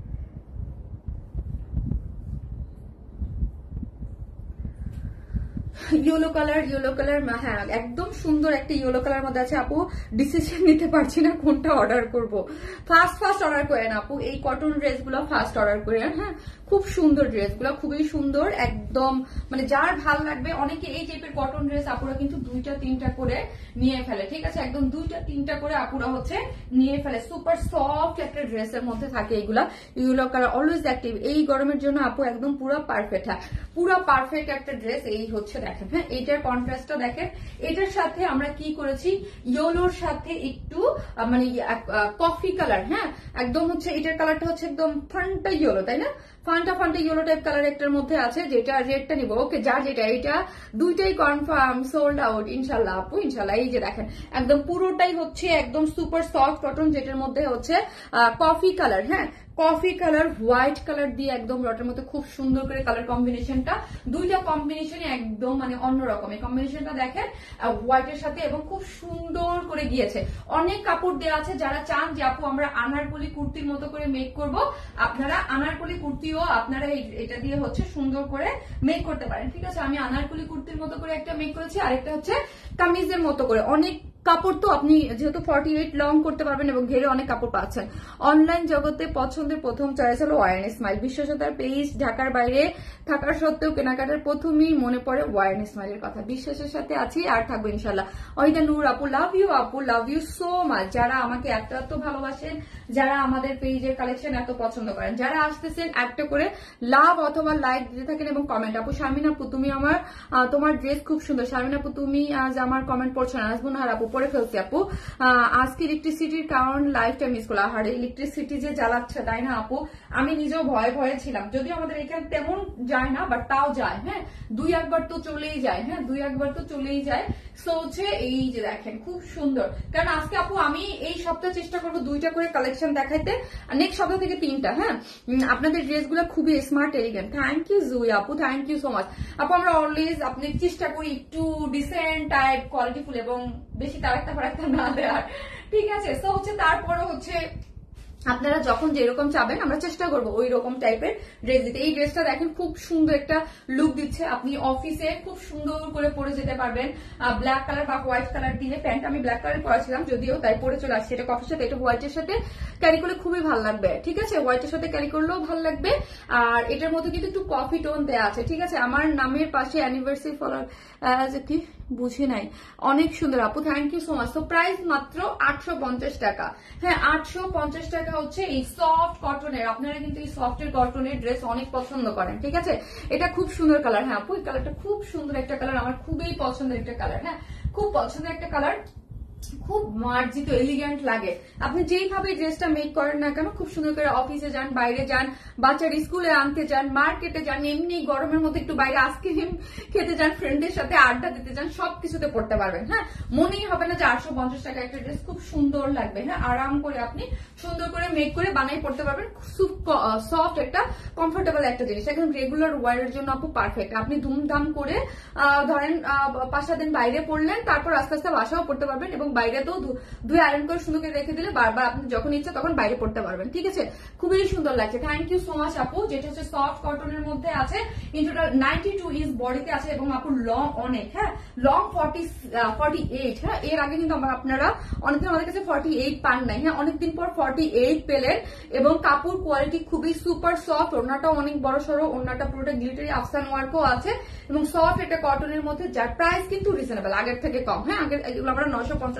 Yellow colour, yellow colour, হ্যাঁ একদম সুন্দর একটা ইয়েলো কালার মধ্যে আছে আপু। ডিসিশন নিতে পারছি না কোনটা অর্ডার করব। ফার্স্ট ফার্স্ট অর্ডার করেন আপু, এই কটন ড্রেস গুলো ফার্স্ট অর্ডার করেন। হ্যাঁ, খুব সুন্দর ড্রেস গুলো, খুবই সুন্দর একদম, মানে যার ভালো লাগবে। অনেকে এই টাইপের কটন ড্রেস আপুরা কিন্তু দুইটা তিনটা করে নিয়ে ফেলে, ঠিক আছে, একদম দুইটা তিনটা করে আপুরা হচ্ছে নিয়ে ফেলে। সুপার সফট একটা ড্রেসের মধ্যে থাকে এইগুলা। ইয়েলো কালার অলওয়েজ অ্যাক্টিভ, এই গরমের জন্য আপু একদম পুরো পারফেক্ট। হ্যাঁ, পুরো পারফেক্ট একটা ড্রেস। এই হচ্ছে দেখেন, হ্যাঁ এইটার কন্ট্রাস্টটা দেখেন। এটার সাথে আমরা কি করেছি, ইয়েলোর সাথে একটু মানে কফি কালার, হ্যাঁ একদম হচ্ছে এটার কালারটা হচ্ছে একদম ফান্টা ইয়েলো, তাই না, Fanta Fanta yellow type colour একটার মধ্যে আছে, যেটা রেডটা নিব। ওকে, যার যেটা, এটা দুইটাই কনফার্ম সোল্ড আউট ইনশাল্লাহ আপু, ইনশাল্লাহ। এই যে দেখেন একদম পুরোটাই হচ্ছে একদম সুপার সফট কটন, যেটার মধ্যে হচ্ছে কফি কালার, হ্যাঁ কফি কালার হোয়াইট কালার দিয়ে একদম লটের মধ্যে খুব সুন্দর করে কালার কম্বিনেশনটা, দুইটা কম্বিনেশনে একদম মানে অন্যরকম। এই কম্বিনেশনটা দেখেন হোয়াইটের সাথে, এবং খুব সুন্দর করে গিয়েছে। অনেক কাপড় দেওয়া আছে, যারা চান যে আপু আমরা আনারকলি কুর্তির মতো করে মেক করব, আপনারা আনারকলি কুর্তিও আপনারা এটা দিয়ে হচ্ছে সুন্দর করে মেক করতে পারেন, ঠিক আছে। আমি আনারকলি কুর্তির মতো করে একটা মেক করেছি, আরেকটা হচ্ছে কামিজের মতো করে। অনেক কাপড় তো আপনি যেহেতু ফর্টি এইট লং করতে পারবেন, এবং ঘেরে অনেক কাপড় পাচ্ছেন। অনলাইন জগতে পছন্দের প্রথম চয়েস হলো ওয়াইন স্মাইল। বিশ্বসতার পেজ, ঢাকার বাইরে থাকার সত্ত্বেও কেনাকাটার প্রথমেই মনে পড়ে ওয়াইন স্মাইলের কথা। বিশ্বাসের সাথে আছি আর থাকবো ইনশাল্লাহ। অনিতা নূর আপু, লাভ ইউ আপু, লাভ ইউ সো মাচ। যারা আমাকে এত এত ভালোবাসেন, যারা আমাদের পেজের কালেকশন এত পছন্দ করেন, যারা আসতেছেন একটা করে লাভ অথবা লাইক দিতে থাকেন এবং কমেন্ট। আপু শারমিন আপু তুমি আমার, তোমার ড্রেস খুব সুন্দর। শারমিন আপু তুমি আজ আমার কমেন্ট পড়ছো না। নাজমুন আপু পড়ে ফেলছি আপু। আজকে ইলেকট্রিসিটির কারণ লাইফটা মিস করলাম। আর ইলেকট্রিসিটি যে জ্বালাচ্ছে, তাই না আপু, আমি নিজেও ভয়ে ভয়ে ছিলাম। যদিও আমাদের এখানে তেমন যায় না, বাট তাও যায়। হ্যাঁ, দুই একবার তো চলেই যায়। হ্যাঁ, দুই একবার তো চলেই যায়। সো হচ্ছে এই যে দেখেন খুব সুন্দর। কারণ আজকে আপু আমি এই সপ্তাহে চেষ্টা করবো দুইটা করে কালেকশন দেখাইতে, নেক্সট সপ্তাহ থেকে তিনটা। হ্যাঁ, আপনাদের ড্রেসগুলো খুবই smart elegant. Thank you Jui আপু, থ্যাংক ইউ সো মাচ আপু। আমরা অলওয়েজ আপনি চেষ্টা করি একটু ডিসেন্ট টাইপ কোয়ালিটিফুল এবং বেশি তারাক্তা ফারাক্তা না দেওয়ার, ঠিক আছে। সো হচ্ছে তারপরে হচ্ছে আপনারা যখন যেরকম চাবেন আমরা চেষ্টা করবো ওই রকম টাইপের ড্রেস দিতে। এই ড্রেসটা দেখেন খুব সুন্দর একটা লুক দিচ্ছে, আপনি অফিসে খুব সুন্দর করে পরে যেতে পারবেন। ব্ল্যাক কালার বা হোয়াইট কালার দিয়ে, প্যান্ট আমি ব্ল্যাক কালার পরেছিলাম যদিও, তাই পরে চলে আসছে। এটা কফির সাথে, এটা হোয়াইটের সাথে ক্যারি করলে খুবই ভালো লাগবে, ঠিক আছে। হোয়াইটের সাথে ক্যারি করলেও ভালো লাগবে। আর এটার মধ্যে কিন্তু একটু কফি টোন দেওয়া আছে, ঠিক আছে। আমার নামের পাশে অ্যানিভার্সারি ফলোয়ার কি বুঝি নাই, অনেক সুন্দর আপু, থ্যাংক ইউ সো মাচ। তো প্রাইস মাত্র আটশো পঞ্চাশ টাকা। হ্যাঁ, আটশো পঞ্চাশ টাকা হচ্ছে এই সফট কটনের। আপনারা কিন্তু এই সফটের কটনের ড্রেস অনেক পছন্দ করেন, ঠিক আছে। এটা খুব সুন্দর কালার। হ্যাঁ আপু, এই কালারটা খুব সুন্দর একটা কালার, আমার খুবই পছন্দের একটা কালার। হ্যাঁ, খুব পছন্দের একটা কালার, খুব মার্জিত এলিগেন্ট লাগে। আপনি যেইভাবে ড্রেসটা মেক করেন না কেন, খুব সুন্দর করে অফিসে যান, বাইরে যান, বাচ্চার স্কুলে আনতে যান, মার্কেটে যান, এমনি গরমের মধ্যে একটু বাইরে আইসক্রিম খেতে যান, ফ্রেন্ডের সাথে আড্ডা দিতে যান, সবকিছুতে পড়তে পারবেন। হ্যাঁ, মনেই হবে না যে আটশো পঞ্চাশ টাকা একটা ড্রেস, খুব সুন্দর লাগবে। হ্যাঁ, আরাম করে আপনি সুন্দর করে মেক করে বানাই পড়তে পারবেন। খুব সফট একটা কমফোর্টেবল একটা জিনিস, একদম রেগুলার ওয়ারের জন্য আপু পারফেক্ট। আপনি ধুমধাম করে ধরেন পাঁচ সাত দিন বাইরে পড়লেন, তারপর আস্তে আস্তে বাসাও পড়তে পারবেন, এবং বাইরে তো দুই আয়রন করে সুন্দর করে রেখে দিলে বারবার আপনি যখন ইচ্ছা তখন বাইরে পড়তে পারবেন, ঠিক আছে। খুবই সুন্দর লাগছে, থ্যাংক ইউ সো মাচ আপু। যেটা হচ্ছে সফট কটনের মধ্যে আছে, ইঞ্চটা নাইনটি টু ইঞ্চ বডিতে আছে, এবং আপুর লং অনেক। হ্যাঁ, লং ফর্টি ফর্টি এইট। হ্যাঁ, এর আগে কিন্তু আপনারা অনেকদিন আমাদের কাছে ফর্টি এইট পান নাই। হ্যাঁ, অনেকদিন পর ফর্টি এইট পেলেন, এবং কাপড় কোয়ালিটি খুবই সুপার সফট। ওড়নাটাও অনেক বড় সড়ো, ওড়নাটা পুরোটা গ্লিটারি আফসান ওয়ার্কও আছে, এবং সফট একটা কটনের মধ্যে, যার প্রাইস কিন্তু রিজনেবল, আগের থেকে কম। হ্যাঁ, আগের এগুলো আমরা নয়শো পঞ্চাশ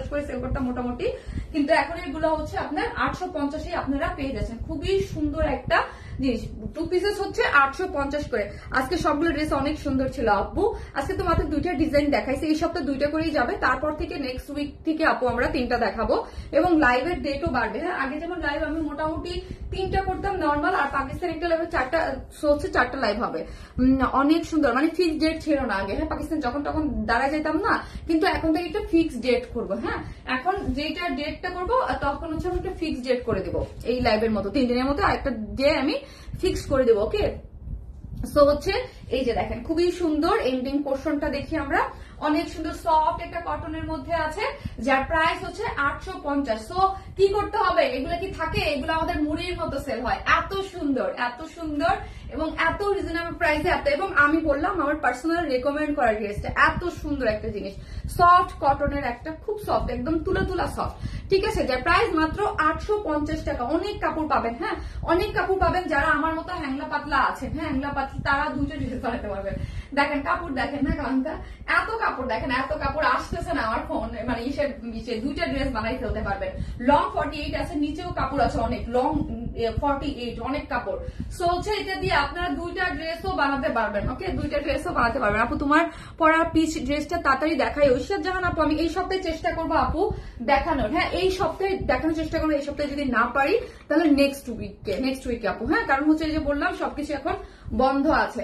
পঞ্চাশ করে সেল করতাম মোটামুটি, কিন্তু এখন এগুলো হচ্ছে আপনার আটশো পঞ্চাশে আপনারা পেয়ে যাচ্ছেন। খুবই সুন্দর একটা জিনিস, টু পিসেস হচ্ছে আটশো পঞ্চাশ করে। আজকে সবগুলো ড্রেস অনেক সুন্দর ছিল আপু। আজকে তো মাত্র দুইটা ডিজাইন দেখাইছে, এই সপ্তাহে দুইটা করেই যাবে, তারপর থেকে নেক্সট উইক থেকে আপু আমরা তিনটা দেখাবো এবং লাইভের ডেটও বাড়বে। হ্যাঁ, আগে যেমন লাইভ আমি মোটামুটি তিনটা করতাম নর্মাল, আর পাকিস্তান একটা লাইভে চারটা হচ্ছে চারটা লাইভ হবে। অনেক সুন্দর, মানে ফিক্সড ডেট ছিল না আগে। হ্যাঁ, পাকিস্তান যখন তখন দাঁড়া যেতাম না, কিন্তু এখন থেকে একটা ফিক্সড ডেট করবো। হ্যাঁ, এখন যেটা ডেটটা করবো তখন হচ্ছে আমি একটা ফিক্সড ডেট করে দেবো, এই লাইভের মতো তিন দিনের মতো আরেকটা ডে আমি ফিক্স করে দেবো। ওকে, সো হচ্ছে এই যে দেখেন খুবই সুন্দর এন্ডিং পোর্শনটা দেখি আমরা, অনেক সুন্দর সফট একটা কটনের মধ্যে আছে, যার প্রাইস হচ্ছে আটশো পঞ্চাশ। সো কি করতে হবে, এগুলো কি থাকে, এগুলো আমাদের মুড়ির মতো সেল হয়। এত সুন্দর, এত সুন্দর এবং এত রিজনেবল প্রাইসে এত, এবং আমি বললাম আমার পার্সোনাল রেকমেন্ড করা ড্রেসটা এত সুন্দর একটা জিনিস, সফট কটনের একটা, খুব সফট, একদম তুলা তুলা সফট। ঠিক আছে, যার প্রাইস মাত্র আটশো পঞ্চাশ টাকা। অনেক কাপড় পাবেন, হ্যাঁ অনেক কাপড় পাবেন। যারা আমার মতো হ্যাংলা পাতলা আছেন, হ্যাঁ হ্যাংলা পাতলা, তারা দুইটা ড্রেস বানাতে পারবেন। দেখেন কাপড় দেখেন না কারণটা, এত কাপড় দেখেন, এত কাপড় আসতেছে না আমার ফোন, মানে ইসের দুইটা ড্রেস বানাই ফেলতে পারবেন। লং ফর্টি এইট আছে, নিচেও কাপড় আছে অনেক, লং ফর্টি এইট অনেক কাপড়। সো হচ্ছে এটা দিয়ে আপনারা দুইটা ড্রেসও বানাতে পারবেন। ওকে, দুইটা ড্রেসও বানাতে পারবেন। আপু তোমার পরা পিচ ড্রেসটা তাড়াতাড়ি দেখাই ঐশ্বর জাহান আপু। আমি এই সপ্তাহে চেষ্টা করবো আপু দেখানোর, হ্যাঁ এই সপ্তাহে দেখানোর চেষ্টা করবো। এই সপ্তাহে যদি না পারি তাহলে নেক্সট উইকে, নেক্সট উইকে আপু। হ্যাঁ, কারণ হচ্ছে এই যে বললাম সবকিছু এখন বন্ধ আছে।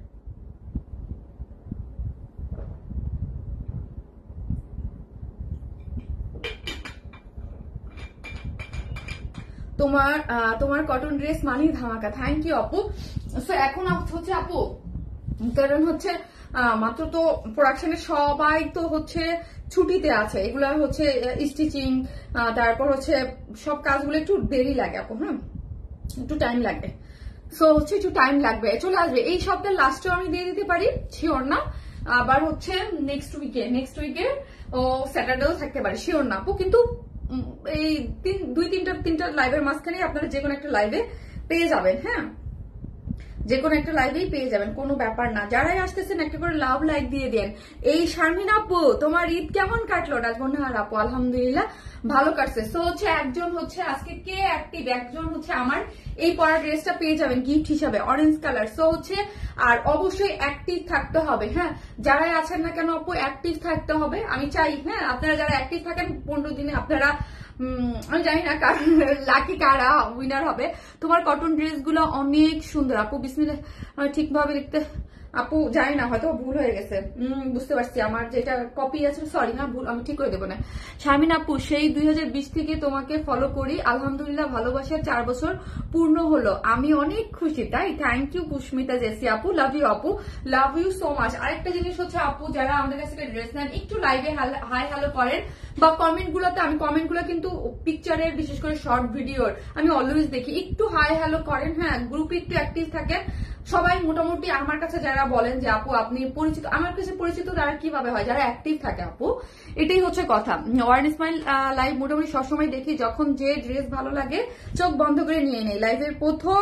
তোমার তোমার কটন ড্রেস মানি ধামাকা, থ্যাংক ইউ আপু। সো এখন হচ্ছে আপু, কারণ হচ্ছে মাত্র তো প্রোডাকশনের সবাই তো হচ্ছে ছুটিতে আছে, এগুলা হচ্ছে স্টিচিং, তারপর হচ্ছে সব কাজগুলো একটু দেরি লাগে আপু। হ্যাঁ, একটু টাইম লাগে। সো হচ্ছে একটু টাইম লাগবে, চলে আসবে এই সপ্তাহের লাস্টে আমি দিয়ে দিতে পারি, শিওর না। আবার হচ্ছে নেক্সট উইকে, নেক্সট উইকে ও স্যাটারডেও থাকতে পারে, শিওর না আপু। কিন্তু এই তিন দুই তিনটা তিনটা লাইভের মাঝখানে আপনারা যে কোনো একটা লাইভে পেয়ে যাবেন। হ্যাঁ, যে কোনো একটা লাইভেই পেয়ে যাবেন, কোনো ব্যাপার না। যারাই আসতেছেন একটা করে লাভ লাইক দিয়ে দেন। এই শারমিন আপু তোমার ঈদ কেমন কাটলো? রাজবন্যার আপু আলহামদুলিল্লাহ ভালো কাটছে। সো হচ্ছে একজন হচ্ছে আজকে কে অ্যাক্টিভ, একজন হচ্ছে আমার এই পরা ড্রেসটা পেয়ে যাবেন গিফট হিসাবে, অরেঞ্জ কালার। সো হচ্ছে আর অবশ্যই অ্যাক্টিভ থাকতে হবে। হ্যাঁ, যারাই আছেন না কেন আপু অ্যাক্টিভ থাকতে হবে, আমি চাই। হ্যাঁ, আপনারা যারা অ্যাক্টিভ থাকেন পনেরো দিনে আপনারা, আমি জানি না কার লাকি কারা উইনার হবে। তোমার কটন ড্রেস গুলো অনেক সুন্দর আপু, বিসমিল্লাহ ঠিকভাবে লিখতে আপু জানি না, হয়তো ভুল হয়ে গেছে। হম বুঝতে পারছি, আমার যেটা কপি আছে, সরি হ্যাঁ ভুল, আমি ঠিক করে দেবো না। শারমিন আপু সেই দুই হাজার বিশ থেকে তোমাকে ফলো করি, আলহামদুলিল্লাহ ভালোবাসার চার বছর পূর্ণ হলো, আমি অনেক খুশি। তাই থ্যাংক ইউ পুষ্মিতা জেসি আপু, লাভ ইউ আপু, লাভ ইউ সো মাচ। আরেকটা জিনিস হচ্ছে আপু, যারা আমাদের কাছ থেকে ড্রেস নেন একটু লাইভে হাই হ্যালো করেন বা কমেন্ট গুলোতে, আমি কমেন্ট গুলো কিন্তু পিকচারের বিশেষ করে শর্ট ভিডিওর আমি অলওয়েজ দেখি, একটু হাই হ্যালো করেন। হ্যাঁ, গ্রুপে একটু অ্যাক্টিভ থাকেন সবাই। মোটামুটি আমার কাছে যারা বলেন যে আপু আপনি পরিচিত, আমার কাছে পরিচিত তারা কিভাবে হয়, যারা অ্যাক্টিভ থাকে আপু, এটাই হচ্ছে কথা। ওয়ার্ন স্মাইল লাইভ মোটামুটি সবসময় দেখি, যখন যে ড্রেস ভালো লাগে চোখ বন্ধ করে নিয়ে নেই। লাইভের প্রথম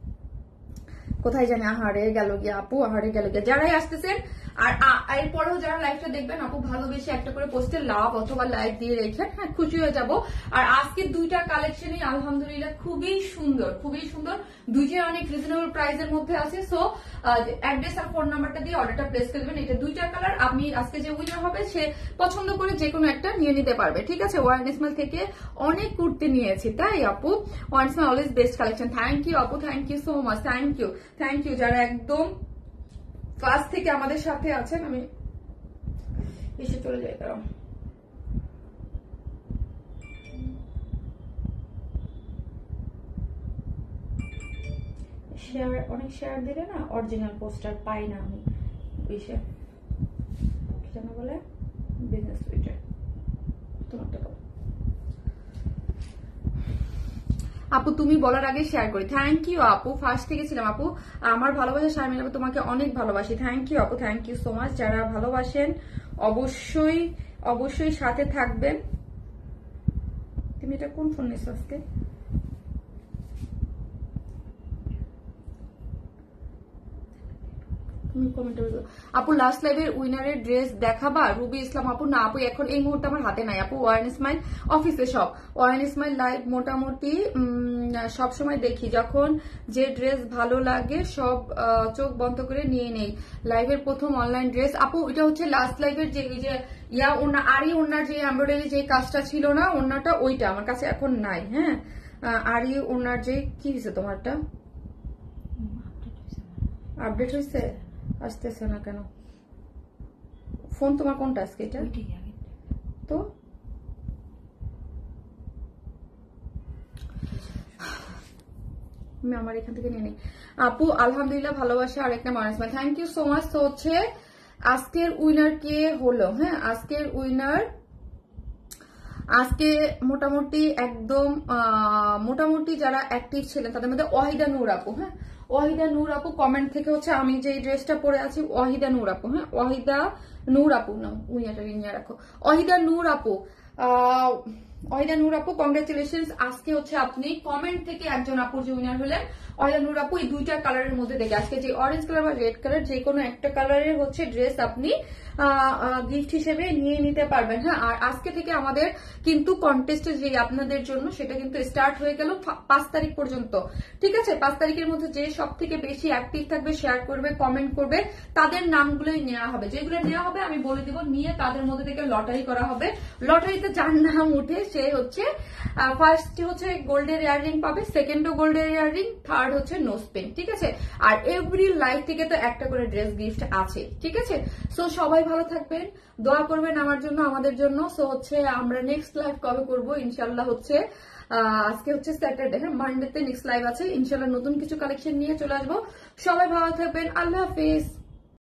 কোথায় জানি আহারে গেল গিয়া আপু, আহারে গেল গিয়া। যারাই আসতেছেন আর এরপরেও যারা লাইভটা দেখবেন আপু, ভালোবেসে একটা করে পোস্টে লাভ অথবা লাইক দিয়ে রেখেন, হ্যাঁ খুশি হয়ে যাব। আর আজকে দুইটা কালেকশনই আলহামদুলিল্লাহ খুবই সুন্দর, খুবই সুন্দর, দুইটাই অনেক রিজনেবল প্রাইসের মধ্যে আছে। সো অ্যাড্রেস আর ফোন নাম্বারটা দিয়ে অর্ডারটা প্লেস করবেন। এটা দুইটা কালার, আপনি আজকে যে উইনার হবে সে পছন্দ করে যে কোনো একটা নিয়ে নিতে পারবে। ঠিক আছে, ওয়ার্ন স্মাইল থেকে অনেক কুর্তি নিয়েছি, তাই আপু worn smile always best collection. Thank you আপু, thank you so much, thank you thank you যারা একদম ফার্স্ট থেকে আমাদের সাথে আছেন। আমি এসে চলে যাই, তারা শেয়ার, অনেক শেয়ার দিলে না অরিজিনাল পোস্টার পাই না আমি, এসে কি যেন বলে বিজনেস টুইটার, তোমারটা আপু তুমি বলার আগে শেয়ার করি। থ্যাংক ইউ আপু, ফার্স্ট থেকে ছিলাম আপু, আমার ভালোবাসা শারমিন আপু, তোমাকে অনেক ভালোবাসি। থ্যাংক ইউ আপু, থ্যাংক ইউ সো মাচ। যারা ভালোবাসেন অবশ্যই অবশ্যই সাথে থাকবেন। তুমি এটা কোন ফোন নিয়েছো আজকে? তুমি কমেন্টে আপু লাস্ট লাইভের উইনারের ড্রেস দেখাবা? রুবি ইসলাম আপু না আপু এখন এই মুহূর্তে আমার হাতে নাই আপু। ওয়ান স্মাইল অফিসে সব ওয়ান স্মাইল লাইভ মোটামুটি সব সময় দেখি, যখন যে ড্রেস ভালো লাগে সব চোখ বন্ধ করে নিয়ে নেই। লাইভের প্রথম অনলাইন ড্রেস আপু এটা হচ্ছে লাস্ট লাইভের যে যে ইয়া ওনা আরি ওনার যে এমব্রয়ডারি যে কাজটা ছিল না ওনাটা, ওইটা আমার কাছে এখন নাই। হ্যাঁ আরি ওনার যে কি হয়েছে তোমারটা আপডেট হয়েছে, আসতেছে না কেন? ফোন তোমার কোনটা আজকে? এটা তো আমি আমার এখান থেকে নিয়ে নিই। আপু আলহামদুলিল্লাহ ভালোবাসা আর একটা মানুষ, থ্যাংক ইউ সো মাচ। তো হচ্ছে আজকের উইনার কে হলো? হ্যাঁ আজকের উইনার আজকে মোটামুটি একদম মোটামুটি যারা অ্যাক্টিভ ছিলেন তাদের মধ্যে ওয়াহিদা নূর আপু। হ্যাঁ ওয়াহিদা নূর আপু কমেন্ট থেকে হচ্ছে আমি যে ড্রেসটা পরে আছি ওয়াহিদা নূর আপু। হ্যাঁ ওয়াহিদা নূর আপু না উইনাটা নিয়ে রাখো, ওয়াহিদা নূর আপু। আহ ওয়াহিদা নূর আপু কংগ্রেচুলেশনস। আজকে হচ্ছে আপনি কমেন্ট থেকে একজন আপুর যে উইনার হলেন ওয়াহিদা নূর আপু। এই দুইটা কালারের মধ্যে দেখে আজকে যে অরেঞ্জ কালার বা রেড কালার যে কোনো একটা কালারের হচ্ছে ড্রেস আপনি গিফট হিসেবে নিয়ে নিতে পারবেন। হ্যাঁ আর আজকে থেকে আমাদের কিন্তু কন্টেস্ট যে আপনাদের জন্য সেটা কিন্তু স্টার্ট হয়ে গেল পাঁচ তারিখ পর্যন্ত। ঠিক আছে পাঁচ তারিখের মধ্যে যে সব থেকে বেশি অ্যাক্টিভ থাকবে, শেয়ার করবে, কমেন্ট করবে, তাদের নামগুলোই নেওয়া হবে। যেগুলো নেওয়া হবে আমি বলে দিব, নিয়ে তাদের মধ্যে থেকে লটারি করা হবে। লটারিতে যার নাম উঠে সে হচ্ছে ফার্স্ট হচ্ছে গোল্ডের ইয়াররিং পাবে, সেকেন্ডও গোল্ডের ইয়াররিং, থার্ড হচ্ছে নোজ পেন। ঠিক আছে আর এভরি লাইফ থেকে তো একটা করে ড্রেস গিফট আছে। ঠিক আছে সো সবাই ভালো থাকবেন, দোয়া করবেন আমার জন্য আমাদের জন্য। সো হচ্ছে আমরা নেক্সট লাইভ কবে করবো ইনশাল্লাহ হচ্ছে আজকে হচ্ছে স্যাটারডে, হ্যাঁ মানডেতে নেক্সট লাইভ আছে ইনশাল্লাহ। নতুন কিছু কালেকশন নিয়ে চলে আসবো। সবাই ভালো থাকবেন, আল্লাহ হাফেজ।